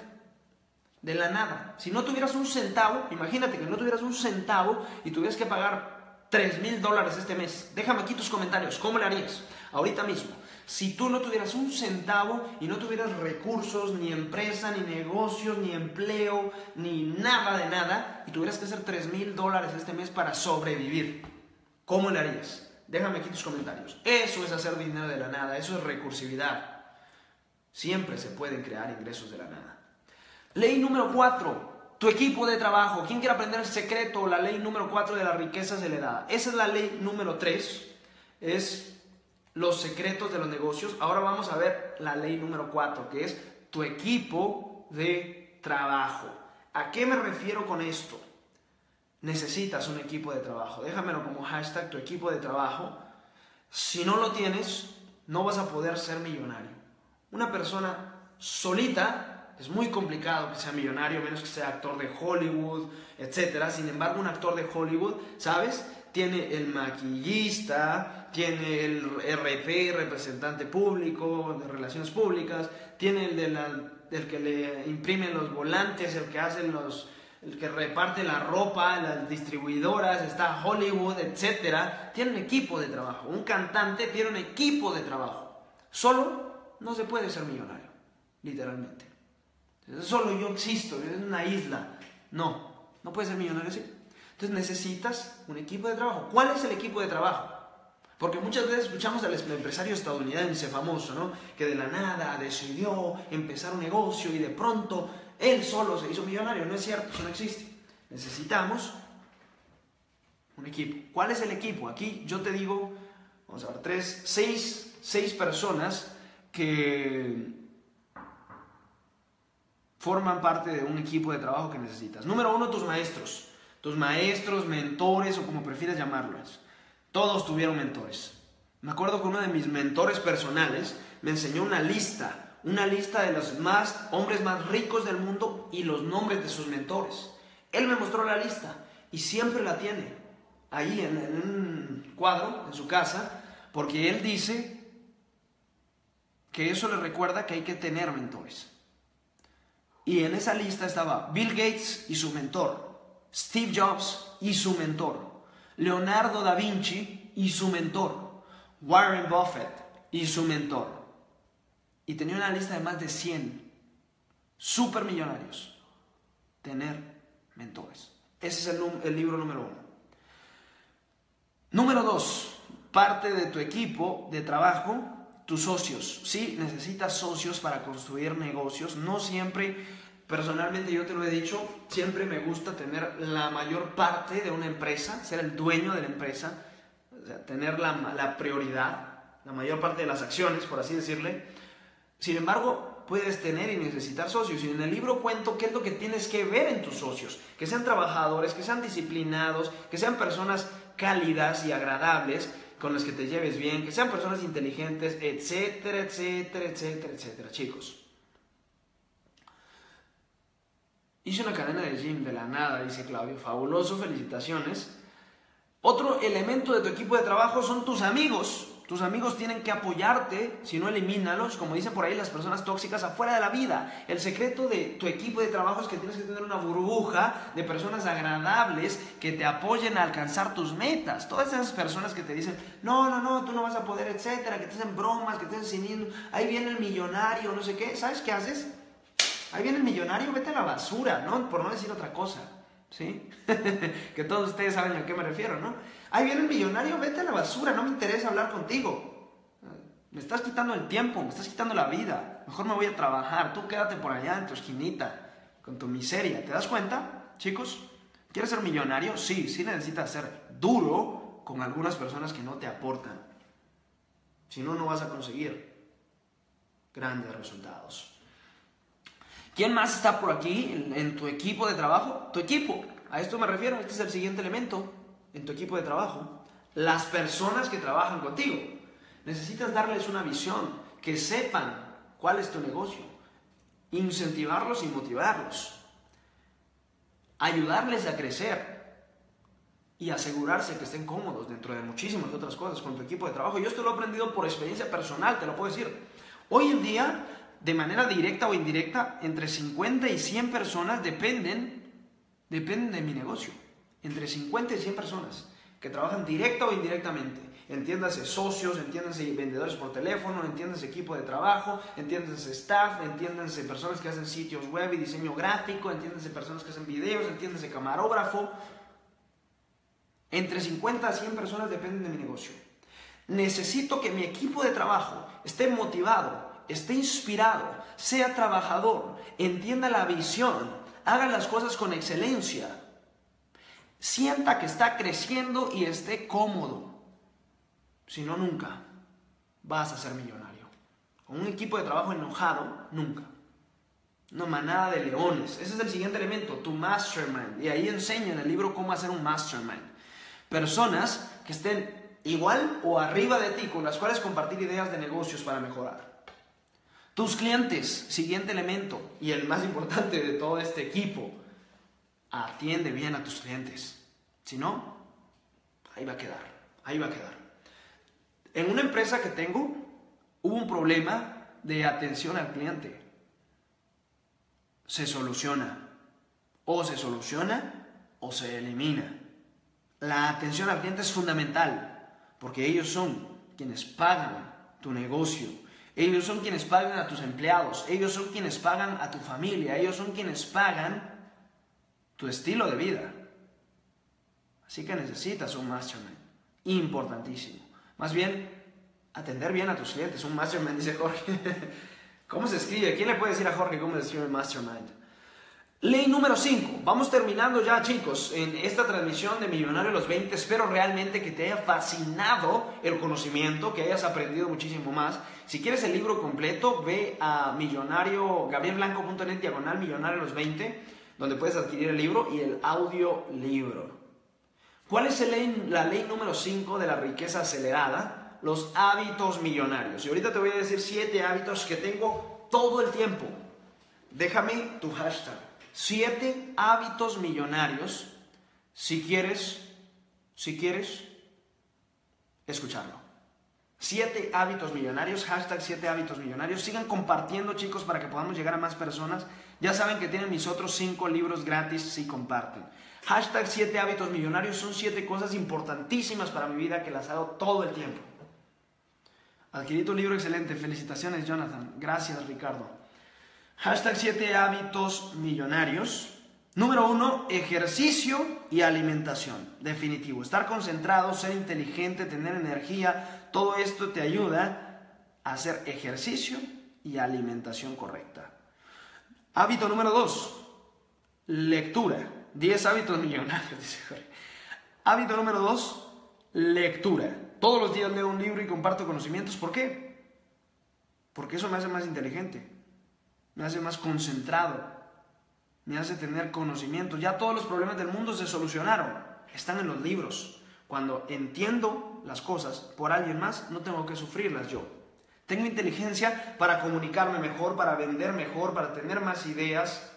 De la nada. Si no tuvieras un centavo, imagínate que no tuvieras un centavo y tuvieras que pagar $3,000 este mes. Déjame aquí tus comentarios, ¿cómo le harías? Ahorita mismo. Si tú no tuvieras un centavo y no tuvieras recursos, ni empresa, ni negocios, ni empleo, ni nada de nada, y tuvieras que hacer $3,000 este mes para sobrevivir, ¿cómo le harías? Déjame aquí tus comentarios. Eso es hacer dinero de la nada, eso es recursividad. Siempre se pueden crear ingresos de la nada. Ley número 4, tu equipo de trabajo. ¿Quién quiere aprender el secreto? La ley número 4 de la riqueza acelerada. Esa es la ley número 3, es los secretos de los negocios. Ahora vamos a ver la ley número 4, que es tu equipo de trabajo. ¿A qué me refiero con esto? Necesitas un equipo de trabajo. Déjamelo como hashtag, tu equipo de trabajo. Si no lo tienes, no vas a poder ser millonario. Una persona solita es muy complicado que sea millonario, a menos que sea actor de Hollywood, etc. Sin embargo, un actor de Hollywood, ¿sabes? Tiene el maquillista, tiene el RP, representante público, de relaciones públicas, tiene el que le imprime los volantes, el que hace el que reparte la ropa, las distribuidoras, está Hollywood, etc. Tiene un equipo de trabajo. Un cantante tiene un equipo de trabajo. Solo no se puede ser millonario, literalmente. Solo yo existo, es una isla. No puedes ser millonario así. Entonces necesitas un equipo de trabajo. ¿Cuál es el equipo de trabajo? Porque muchas veces escuchamos al empresario estadounidense famoso, ¿no? Que de la nada decidió empezar un negocio y de pronto él solo se hizo millonario. No es cierto, eso no existe. Necesitamos un equipo. ¿Cuál es el equipo? Aquí yo te digo, vamos a ver, seis personas que forman parte de un equipo de trabajo que necesitas. Número 1, tus maestros. Tus maestros, mentores o como prefieras llamarlos. Todos tuvieron mentores. Me acuerdo que uno de mis mentores personales me enseñó una lista de los hombres más ricos del mundo y los nombres de sus mentores. Él me mostró la lista y siempre la tiene ahí en un cuadro en su casa, porque él dice que eso le recuerda que hay que tener mentores. Y en esa lista estaba Bill Gates y su mentor, Steve Jobs y su mentor, Leonardo da Vinci y su mentor, Warren Buffett y su mentor. Y tenía una lista de más de 100 supermillonarios. Tener mentores. Ese es el libro número 1. Número 2, parte de tu equipo de trabajo, tus socios. Sí, necesitas socios para construir negocios. No siempre, personalmente yo te lo he dicho, siempre me gusta tener la mayor parte de una empresa, ser el dueño de la empresa, o sea, tener la prioridad, la mayor parte de las acciones, por así decirle. Sin embargo, puedes tener y necesitar socios. Y en el libro cuento qué es lo que tienes que ver en tus socios. Que sean trabajadores, que sean disciplinados, que sean personas cálidas y agradables, con las que te lleves bien, que sean personas inteligentes, etcétera, etcétera, etcétera, etcétera. Chicos, hice una cadena de gym de la nada, dice Claudio. Fabuloso, felicitaciones. Otro elemento de tu equipo de trabajo son tus amigos. Tus amigos tienen que apoyarte, si no elimínalos, como dicen por ahí las personas tóxicas, afuera de la vida. El secreto de tu equipo de trabajo es que tienes que tener una burbuja de personas agradables que te apoyen a alcanzar tus metas. Todas esas personas que te dicen, no, tú no vas a poder, etcétera, que te hacen bromas, que te hacen sin ahí viene el millonario, no sé qué. ¿Sabes qué haces? Ahí viene el millonario, vete a la basura, ¿no? Por no decir otra cosa, ¿sí? Que todos ustedes saben a qué me refiero, ¿no? Ahí viene el millonario, vete a la basura, no me interesa hablar contigo. Me estás quitando el tiempo, me estás quitando la vida. Mejor me voy a trabajar, tú quédate por allá en tu esquinita, con tu miseria. ¿Te das cuenta, chicos? ¿Quieres ser millonario? Sí necesitas ser duro con algunas personas que no te aportan. Si no, no vas a conseguir grandes resultados. ¿Quién más está por aquí en tu equipo de trabajo? Tu equipo, a esto me refiero, este es el siguiente elemento. En tu equipo de trabajo, las personas que trabajan contigo. Necesitas darles una visión, que sepan cuál es tu negocio, incentivarlos y motivarlos, ayudarles a crecer y asegurarse que estén cómodos dentro de muchísimas otras cosas con tu equipo de trabajo. Yo esto lo he aprendido por experiencia personal, te lo puedo decir. Hoy en día, de manera directa o indirecta, entre 50 y 100 personas dependen de mi negocio. Entre 50 y 100 personas que trabajan directa o indirectamente. Entiéndase socios, entiéndase vendedores por teléfono, entiéndase equipo de trabajo, entiéndase staff, entiéndase personas que hacen sitios web y diseño gráfico, entiéndase personas que hacen videos, entiéndase camarógrafo. Entre 50 a 100 personas dependen de mi negocio. Necesito que mi equipo de trabajo esté motivado, esté inspirado, sea trabajador, entienda la visión, haga las cosas con excelencia. Sienta que está creciendo y esté cómodo. Si no, nunca vas a ser millonario. Con un equipo de trabajo enojado, nunca. Una manada de leones. Ese es el siguiente elemento, tu mastermind. Y ahí enseño en el libro cómo hacer un mastermind. Personas que estén igual o arriba de ti, con las cuales compartir ideas de negocios para mejorar. Tus clientes, siguiente elemento, y el más importante de todo este equipo. Atiende bien a tus clientes. Si no, ahí va a quedar. En una empresa que tengo, hubo un problema de atención al cliente. Se soluciona. O se soluciona o se elimina. La atención al cliente es fundamental, porque ellos son quienes pagan tu negocio. Ellos son quienes pagan a tus empleados. Ellos son quienes pagan a tu familia. Ellos son quienes pagan tu estilo de vida. Así que necesitas un mastermind. Importantísimo. Más bien, atender bien a tus clientes. Un mastermind, dice Jorge. ¿Cómo se escribe? ¿Quién le puede decir a Jorge cómo se escribe mastermind? Ley número 5. Vamos terminando ya, chicos, en esta transmisión de Millonario a los 20. Espero realmente que te haya fascinado el conocimiento, que hayas aprendido muchísimo más. Si quieres el libro completo, ve a gabrielblanco.net/millonario a los 20, donde puedes adquirir el libro y el audiolibro. ¿Cuál es la ley número 5 de la riqueza acelerada? Los hábitos millonarios. Y ahorita te voy a decir 7 hábitos que tengo todo el tiempo. Déjame tu hashtag. 7 hábitos millonarios, si quieres escucharlo. 7 hábitos millonarios, hashtag 7 hábitos millonarios. Sigan compartiendo, chicos, para que podamos llegar a más personas. Ya saben que tienen mis otros 5 libros gratis si comparten. Hashtag 7 hábitos millonarios son 7 cosas importantísimas para mi vida que las hago todo el tiempo. Adquirí tu libro excelente. Felicitaciones, Jonathan. Gracias, Ricardo. Hashtag 7 hábitos millonarios. Número 1, ejercicio y alimentación. Definitivo. Estar concentrado, ser inteligente, tener energía. Todo esto te ayuda a hacer ejercicio y alimentación correcta. Hábito número 2, lectura. 10 hábitos millonarios, dice Jorge. Hábito número 2, lectura. Todos los días leo un libro y comparto conocimientos. ¿Por qué? Porque eso me hace más inteligente. Me hace más concentrado, me hace tener conocimiento. Ya todos los problemas del mundo se solucionaron, están en los libros. Cuando entiendo las cosas por alguien más, no tengo que sufrirlas yo. Tengo inteligencia para comunicarme mejor, para vender mejor, para tener más ideas,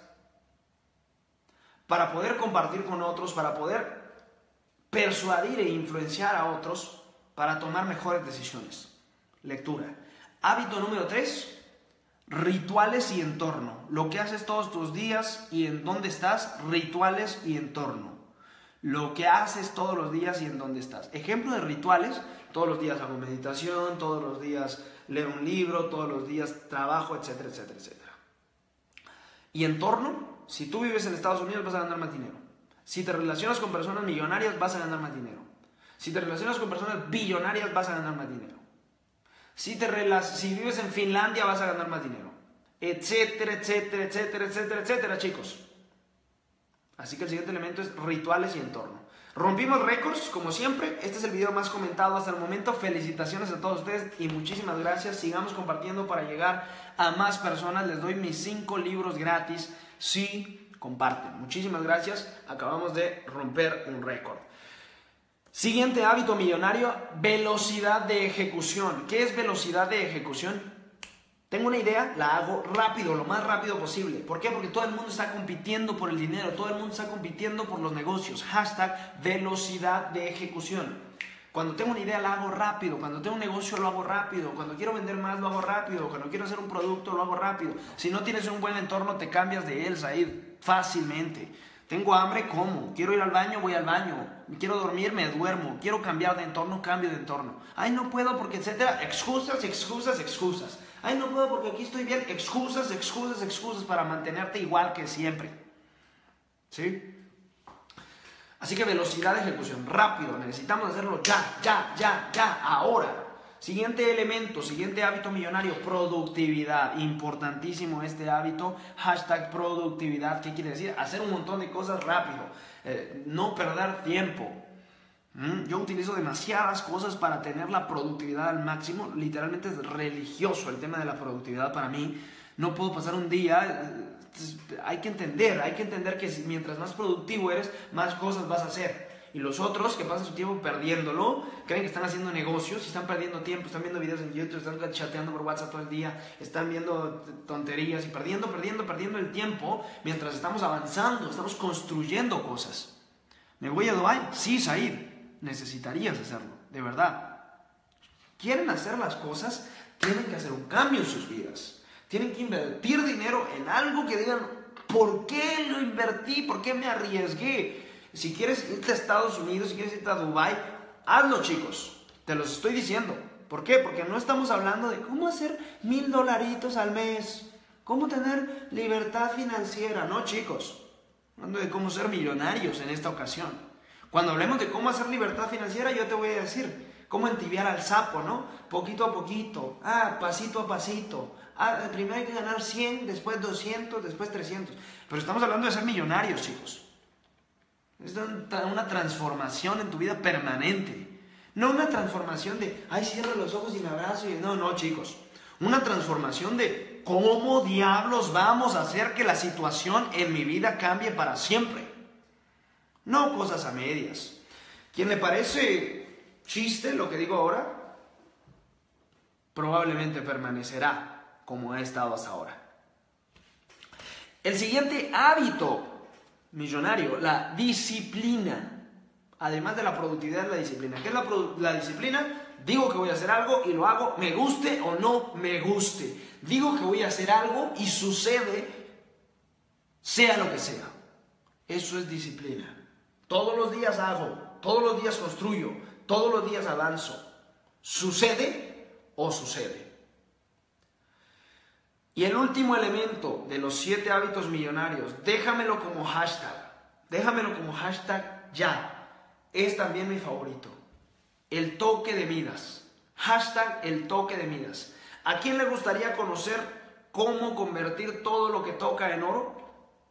para poder compartir con otros, para poder persuadir e influenciar a otros, para tomar mejores decisiones. Lectura. Hábito número 3, rituales y entorno. Lo que haces todos tus días y en dónde estás, rituales y entorno. Lo que haces todos los días y en dónde estás. Ejemplo de rituales, todos los días hago meditación, todos los días leo un libro, todos los días trabajo, etcétera, etcétera, etcétera. Y entorno, si tú vives en Estados Unidos vas a ganar más dinero. Si te relacionas con personas millonarias vas a ganar más dinero. Si te relacionas con personas billonarias vas a ganar más dinero. Si vives en Finlandia vas a ganar más dinero. Etcétera, etcétera, etcétera, etcétera, etcétera, chicos. Así que el siguiente elemento es rituales y entorno. Rompimos récords, como siempre. Este es el video más comentado hasta el momento. Felicitaciones a todos ustedes y muchísimas gracias. Sigamos compartiendo para llegar a más personas. Les doy mis 5 libros gratis si comparten. Muchísimas gracias. Acabamos de romper un récord. Siguiente hábito millonario, velocidad de ejecución. ¿Qué es velocidad de ejecución? Tengo una idea, la hago rápido, lo más rápido posible. ¿Por qué? Porque todo el mundo está compitiendo por el dinero, todo el mundo está compitiendo por los negocios. Hashtag velocidad de ejecución. Cuando tengo una idea la hago rápido, cuando tengo un negocio lo hago rápido, cuando quiero vender más lo hago rápido, cuando quiero hacer un producto lo hago rápido. Si no tienes un buen entorno te cambias de él, Said, fácilmente. Tengo hambre, como. Quiero ir al baño, voy al baño. Quiero dormir, me duermo. Quiero cambiar de entorno, cambio de entorno. Ay, no puedo porque etcétera. Excusas, excusas, excusas. Ay, no puedo porque aquí estoy bien. Excusas, excusas, excusas para mantenerte igual que siempre. ¿Sí? Así que velocidad de ejecución, rápido. Necesitamos hacerlo ya, ahora. Siguiente elemento, siguiente hábito millonario, productividad. Importantísimo este hábito. Hashtag productividad. ¿Qué quiere decir? Hacer un montón de cosas rápido. No perder tiempo. Yo utilizo demasiadas cosas para tener la productividad al máximo. Literalmente es religioso el tema de la productividad para mí. No puedo pasar un día. Hay que entender que mientras más productivo eres, más cosas vas a hacer. Y los otros que pasan su tiempo perdiéndolo, creen que están haciendo negocios y están perdiendo tiempo, están viendo videos en YouTube, están chateando por WhatsApp todo el día, están viendo tonterías y perdiendo el tiempo mientras estamos avanzando, estamos construyendo cosas. ¿Me voy a Dubái? Sí, Said, necesitarías hacerlo, de verdad. ¿Quieren hacer las cosas? Tienen que hacer un cambio en sus vidas. Tienen que invertir dinero en algo que digan, ¿por qué lo invertí? ¿Por qué me arriesgué? Si quieres irte a Estados Unidos, si quieres irte a Dubái, hazlo, chicos. Te los estoy diciendo. ¿Por qué? Porque no estamos hablando de cómo hacer $1000 al mes, cómo tener libertad financiera. No, chicos. Hablando de cómo ser millonarios en esta ocasión. Cuando hablemos de cómo hacer libertad financiera, yo te voy a decir cómo entibiar al sapo, ¿no? Poquito a poquito, pasito a pasito. Primero hay que ganar 100, después 200, después 300. Pero estamos hablando de ser millonarios, chicos. Es una transformación en tu vida permanente. No una transformación de, ay, cierro los ojos y me abrazo. No, chicos. Una transformación de cómo diablos vamos a hacer que la situación en mi vida cambie para siempre. No cosas a medias. ¿Quién le parece chiste lo que digo ahora? Probablemente permanecerá como ha estado hasta ahora. El siguiente hábito millonario, la disciplina. Además de la productividad, la disciplina. ¿Qué es la disciplina? Digo que voy a hacer algo y lo hago, me guste o no me guste. Digo que voy a hacer algo y sucede, sea lo que sea. Eso es disciplina. Todos los días hago, todos los días construyo, todos los días avanzo. ¿Sucede o sucede? Y el último elemento de los 7 hábitos millonarios, déjamelo como hashtag. Déjamelo como hashtag ya. Es también mi favorito. El toque de Midas. Hashtag el toque de Midas. ¿A quién le gustaría conocer cómo convertir todo lo que toca en oro?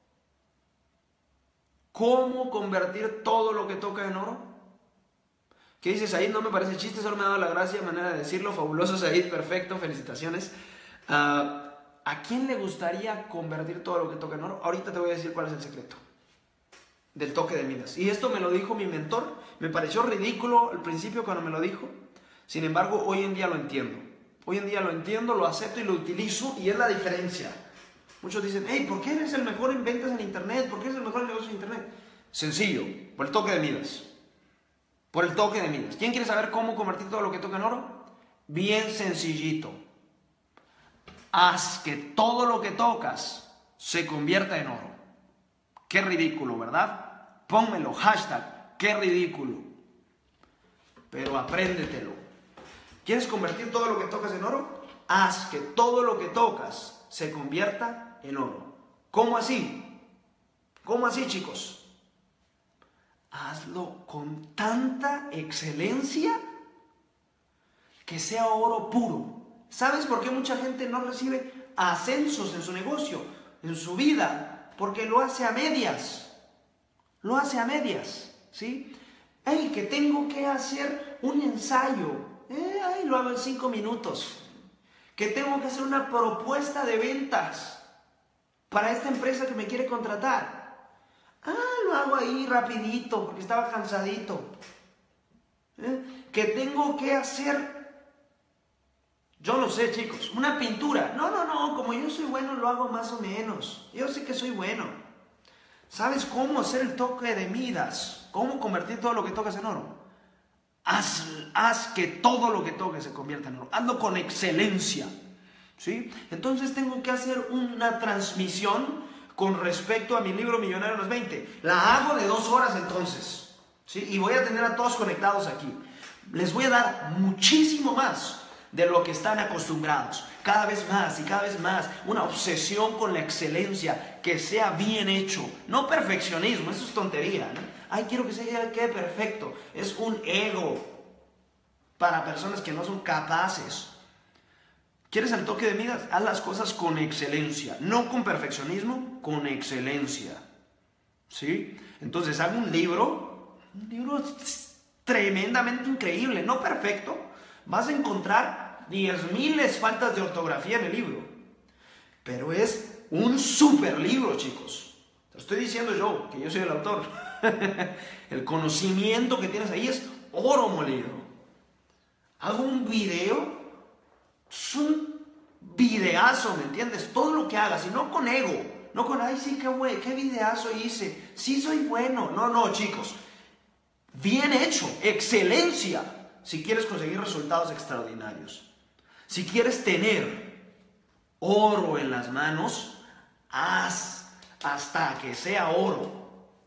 ¿Cómo convertir todo lo que toca en oro? ¿Qué dices, Said? No me parece chiste, solo me ha dado la gracia, manera de decirlo. Fabuloso, Said, perfecto, felicitaciones. ¿A quién le gustaría convertir todo lo que toca en oro? Ahorita te voy a decir cuál es el secreto del toque de Midas. Y esto me lo dijo mi mentor. Me pareció ridículo al principio cuando me lo dijo. Sin embargo, hoy en día lo entiendo. Hoy en día lo entiendo, lo acepto y lo utilizo. Y es la diferencia. Muchos dicen, hey, ¿por qué eres el mejor en ventas en internet? ¿Por qué eres el mejor en negocios en internet? Sencillo, por el toque de Midas. por el toque de Midas. ¿Quién quiere saber cómo convertir todo lo que toca en oro? Bien sencillito. Haz que todo lo que tocas se convierta en oro. Qué ridículo, ¿verdad? Pónmelo, hashtag, qué ridículo. Pero apréndetelo. ¿Quieres convertir todo lo que tocas en oro? Haz que todo lo que tocas se convierta en oro. ¿Cómo así? ¿Cómo así, chicos? Hazlo con tanta excelencia que sea oro puro. ¿Sabes por qué mucha gente no recibe ascensos en su negocio, en su vida? Porque lo hace a medias. Lo hace a medias, ¿sí? Hey, que tengo que hacer un ensayo. Lo hago en 5 minutos. Que tengo que hacer una propuesta de ventas para esta empresa que me quiere contratar. Lo hago ahí rapidito porque estaba cansadito. Que tengo que hacer, yo no sé, chicos, una pintura. No, como yo soy bueno lo hago más o menos. Yo sé que soy bueno. ¿Sabes cómo hacer el toque de Midas? ¿Cómo convertir todo lo que tocas en oro? Haz que todo lo que toques se convierta en oro. Hazlo con excelencia, ¿sí? Entonces tengo que hacer una transmisión con respecto a mi libro Millonario a los 20. La hago de 2 horas entonces, ¿sí? Y voy a tener a todos conectados aquí. Les voy a dar muchísimo más de lo que están acostumbrados. Cada vez más y cada vez más. Una obsesión con la excelencia, que sea bien hecho. No perfeccionismo, eso es tontería, ¿no? Ay, quiero que quede perfecto. Es un ego para personas que no son capaces. ¿Quieres el toque de Midas? Haz las cosas con excelencia. No con perfeccionismo, con excelencia. ¿Sí? Entonces, hago un libro tremendamente increíble. No perfecto. Vas a encontrar 10,000 faltas de ortografía en el libro. Pero es un super libro, chicos. Te estoy diciendo yo, que yo soy el autor. El conocimiento que tienes ahí es oro molido. Hago un video. Es un videazo, ¿me entiendes? Todo lo que hagas, y no con ego. No con, ay, sí, qué videazo hice. Sí, soy bueno. No, chicos. Bien hecho. Excelencia. Si quieres conseguir resultados extraordinarios. Si quieres tener oro en las manos, haz hasta que sea oro.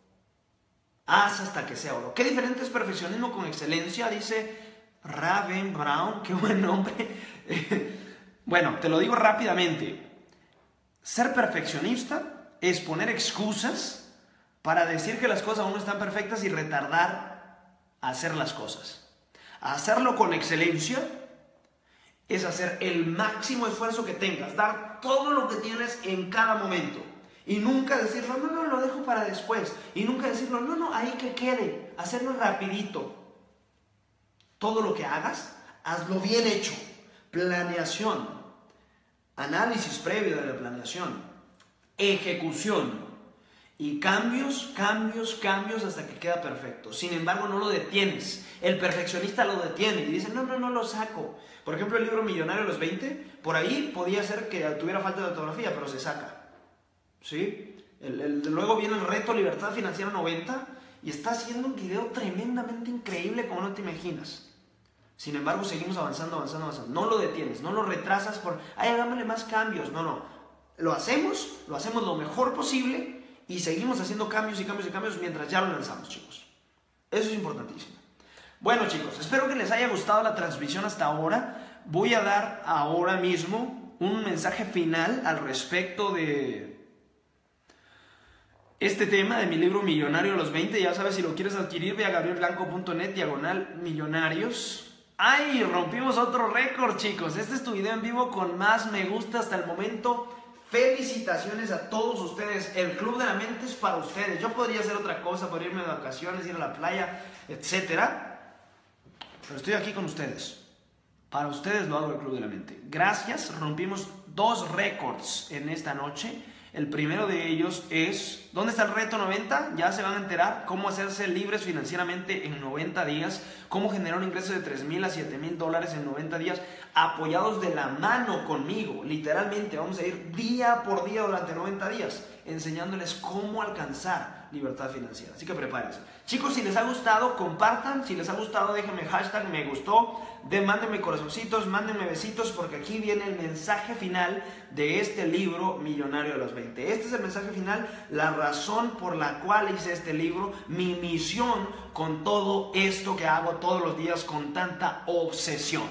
Haz hasta que sea oro. ¿Qué diferente es perfeccionismo con excelencia? Dice Raven Brown. Qué buen nombre. Bueno, te lo digo rápidamente. Ser perfeccionista es poner excusas para decir que las cosas aún no están perfectas y retardar a hacer las cosas. Hacerlo con excelencia es hacer el máximo esfuerzo que tengas, dar todo lo que tienes en cada momento. Y nunca decirlo, no, lo dejo para después. Y nunca decirlo, no, ahí que quede. Hacerlo rapidito. Todo lo que hagas, hazlo bien hecho. Planeación. Análisis previo de la planeación. Ejecución. Y cambios hasta que queda perfecto. Sin embargo, no lo detienes. El perfeccionista lo detiene y dice, no lo saco. Por ejemplo, el libro Millonario a los 20, por ahí podía ser que tuviera falta de ortografía, pero se saca. ¿Sí? Luego viene el reto Libertad Financiera 90 y está haciendo un video tremendamente increíble como no te imaginas. Sin embargo, seguimos avanzando. No lo detienes, no lo retrasas por, ay, hagámosle más cambios. No. Lo hacemos lo mejor posible y seguimos haciendo cambios mientras ya lo lanzamos, chicos. Eso es importantísimo. Bueno, chicos, espero que les haya gustado la transmisión hasta ahora. Voy a dar ahora mismo un mensaje final al respecto de este tema de mi libro Millonario a los 20. Ya sabes, si lo quieres adquirir, ve a gabrielblanco.net/millonarios. ¡Ay! Rompimos otro récord, chicos. Este es tu video en vivo con más me gusta hasta el momento. Felicitaciones a todos ustedes. El Club de la Mente es para ustedes. Yo podría hacer otra cosa, podría irme de vacaciones, ir a la playa, etcétera. Pero estoy aquí con ustedes. Para ustedes lo hago el Club de la Mente. Gracias. Rompimos 2 récords en esta noche. El primero de ellos es ¿Dónde está el reto 90? Ya se van a enterar cómo hacerse libres financieramente en 90 días, cómo generar un ingreso de $3,000 a $7,000 en 90 días, apoyados de la mano conmigo. Literalmente vamos a ir día por día durante 90 días, enseñándoles cómo alcanzar libertad financiera. Así que prepárense. Chicos, si les ha gustado, compartan. Si les ha gustado, déjenme hashtag me gustó. Mándenme corazoncitos, mándenme besitos, porque aquí viene el mensaje final de este libro, Millonario a los 20. Este es el mensaje final, la razón por la cual hice este libro, mi misión con todo esto que hago todos los días con tanta obsesión.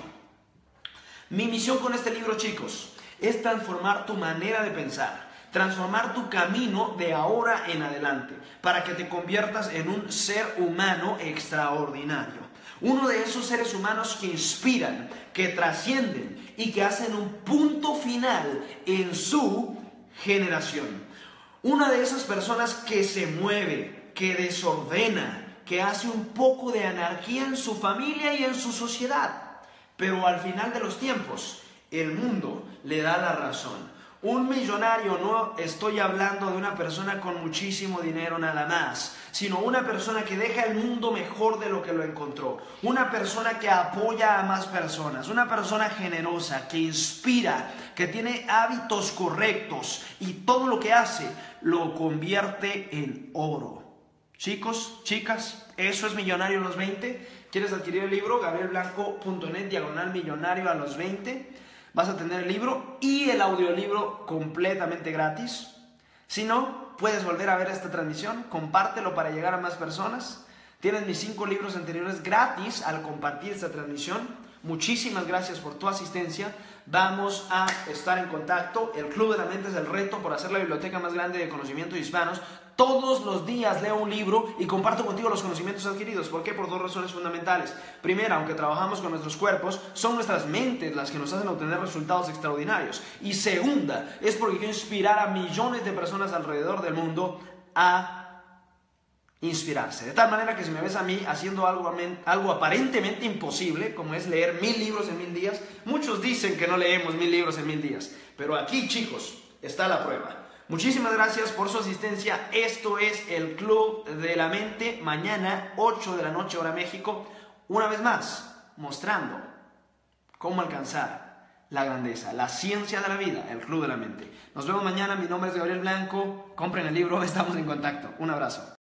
Mi misión con este libro, chicos, es transformar tu manera de pensar, transformar tu camino de ahora en adelante, para que te conviertas en un ser humano extraordinario. Uno de esos seres humanos que inspiran, que trascienden y que hacen un punto final en su generación. Una de esas personas que se mueve, que desordena, que hace un poco de anarquía en su familia y en su sociedad. Pero al final de los tiempos, el mundo le da la razón. Un millonario, no estoy hablando de una persona con muchísimo dinero nada más, sino una persona que deja el mundo mejor de lo que lo encontró. Una persona que apoya a más personas, una persona generosa, que inspira, que tiene hábitos correctos y todo lo que hace lo convierte en oro. Chicos, chicas, eso es Millonario a los 20. ¿Quieres adquirir el libro? gabrielblanco.net/millonario a los 20. Vas a tener el libro y el audiolibro completamente gratis. Si no, puedes volver a ver esta transmisión, compártelo para llegar a más personas. Tienes mis 5 libros anteriores gratis al compartir esta transmisión. Muchísimas gracias por tu asistencia. Vamos a estar en contacto. El Club de la Mente es el reto por hacer la biblioteca más grande de conocimiento hispanos. Todos los días leo un libro y comparto contigo los conocimientos adquiridos. ¿Por qué? Por 2 razones fundamentales. Primera, aunque trabajamos con nuestros cuerpos, son nuestras mentes las que nos hacen obtener resultados extraordinarios. Y segunda, es porque quiero inspirar a millones de personas alrededor del mundo a inspirarse. De tal manera que si me ves a mí haciendo algo aparentemente imposible, como es leer 1000 libros en 1000 días, muchos dicen que no leemos 1000 libros en 1000 días. Pero aquí, chicos, está la prueba. Muchísimas gracias por su asistencia. Esto es el Club de la Mente. Mañana, 8 de la noche, hora México. Una vez más, mostrando cómo alcanzar la grandeza, la ciencia de la vida, el Club de la Mente. Nos vemos mañana. Mi nombre es Gabriel Blanco. Compren el libro. Estamos en contacto. Un abrazo.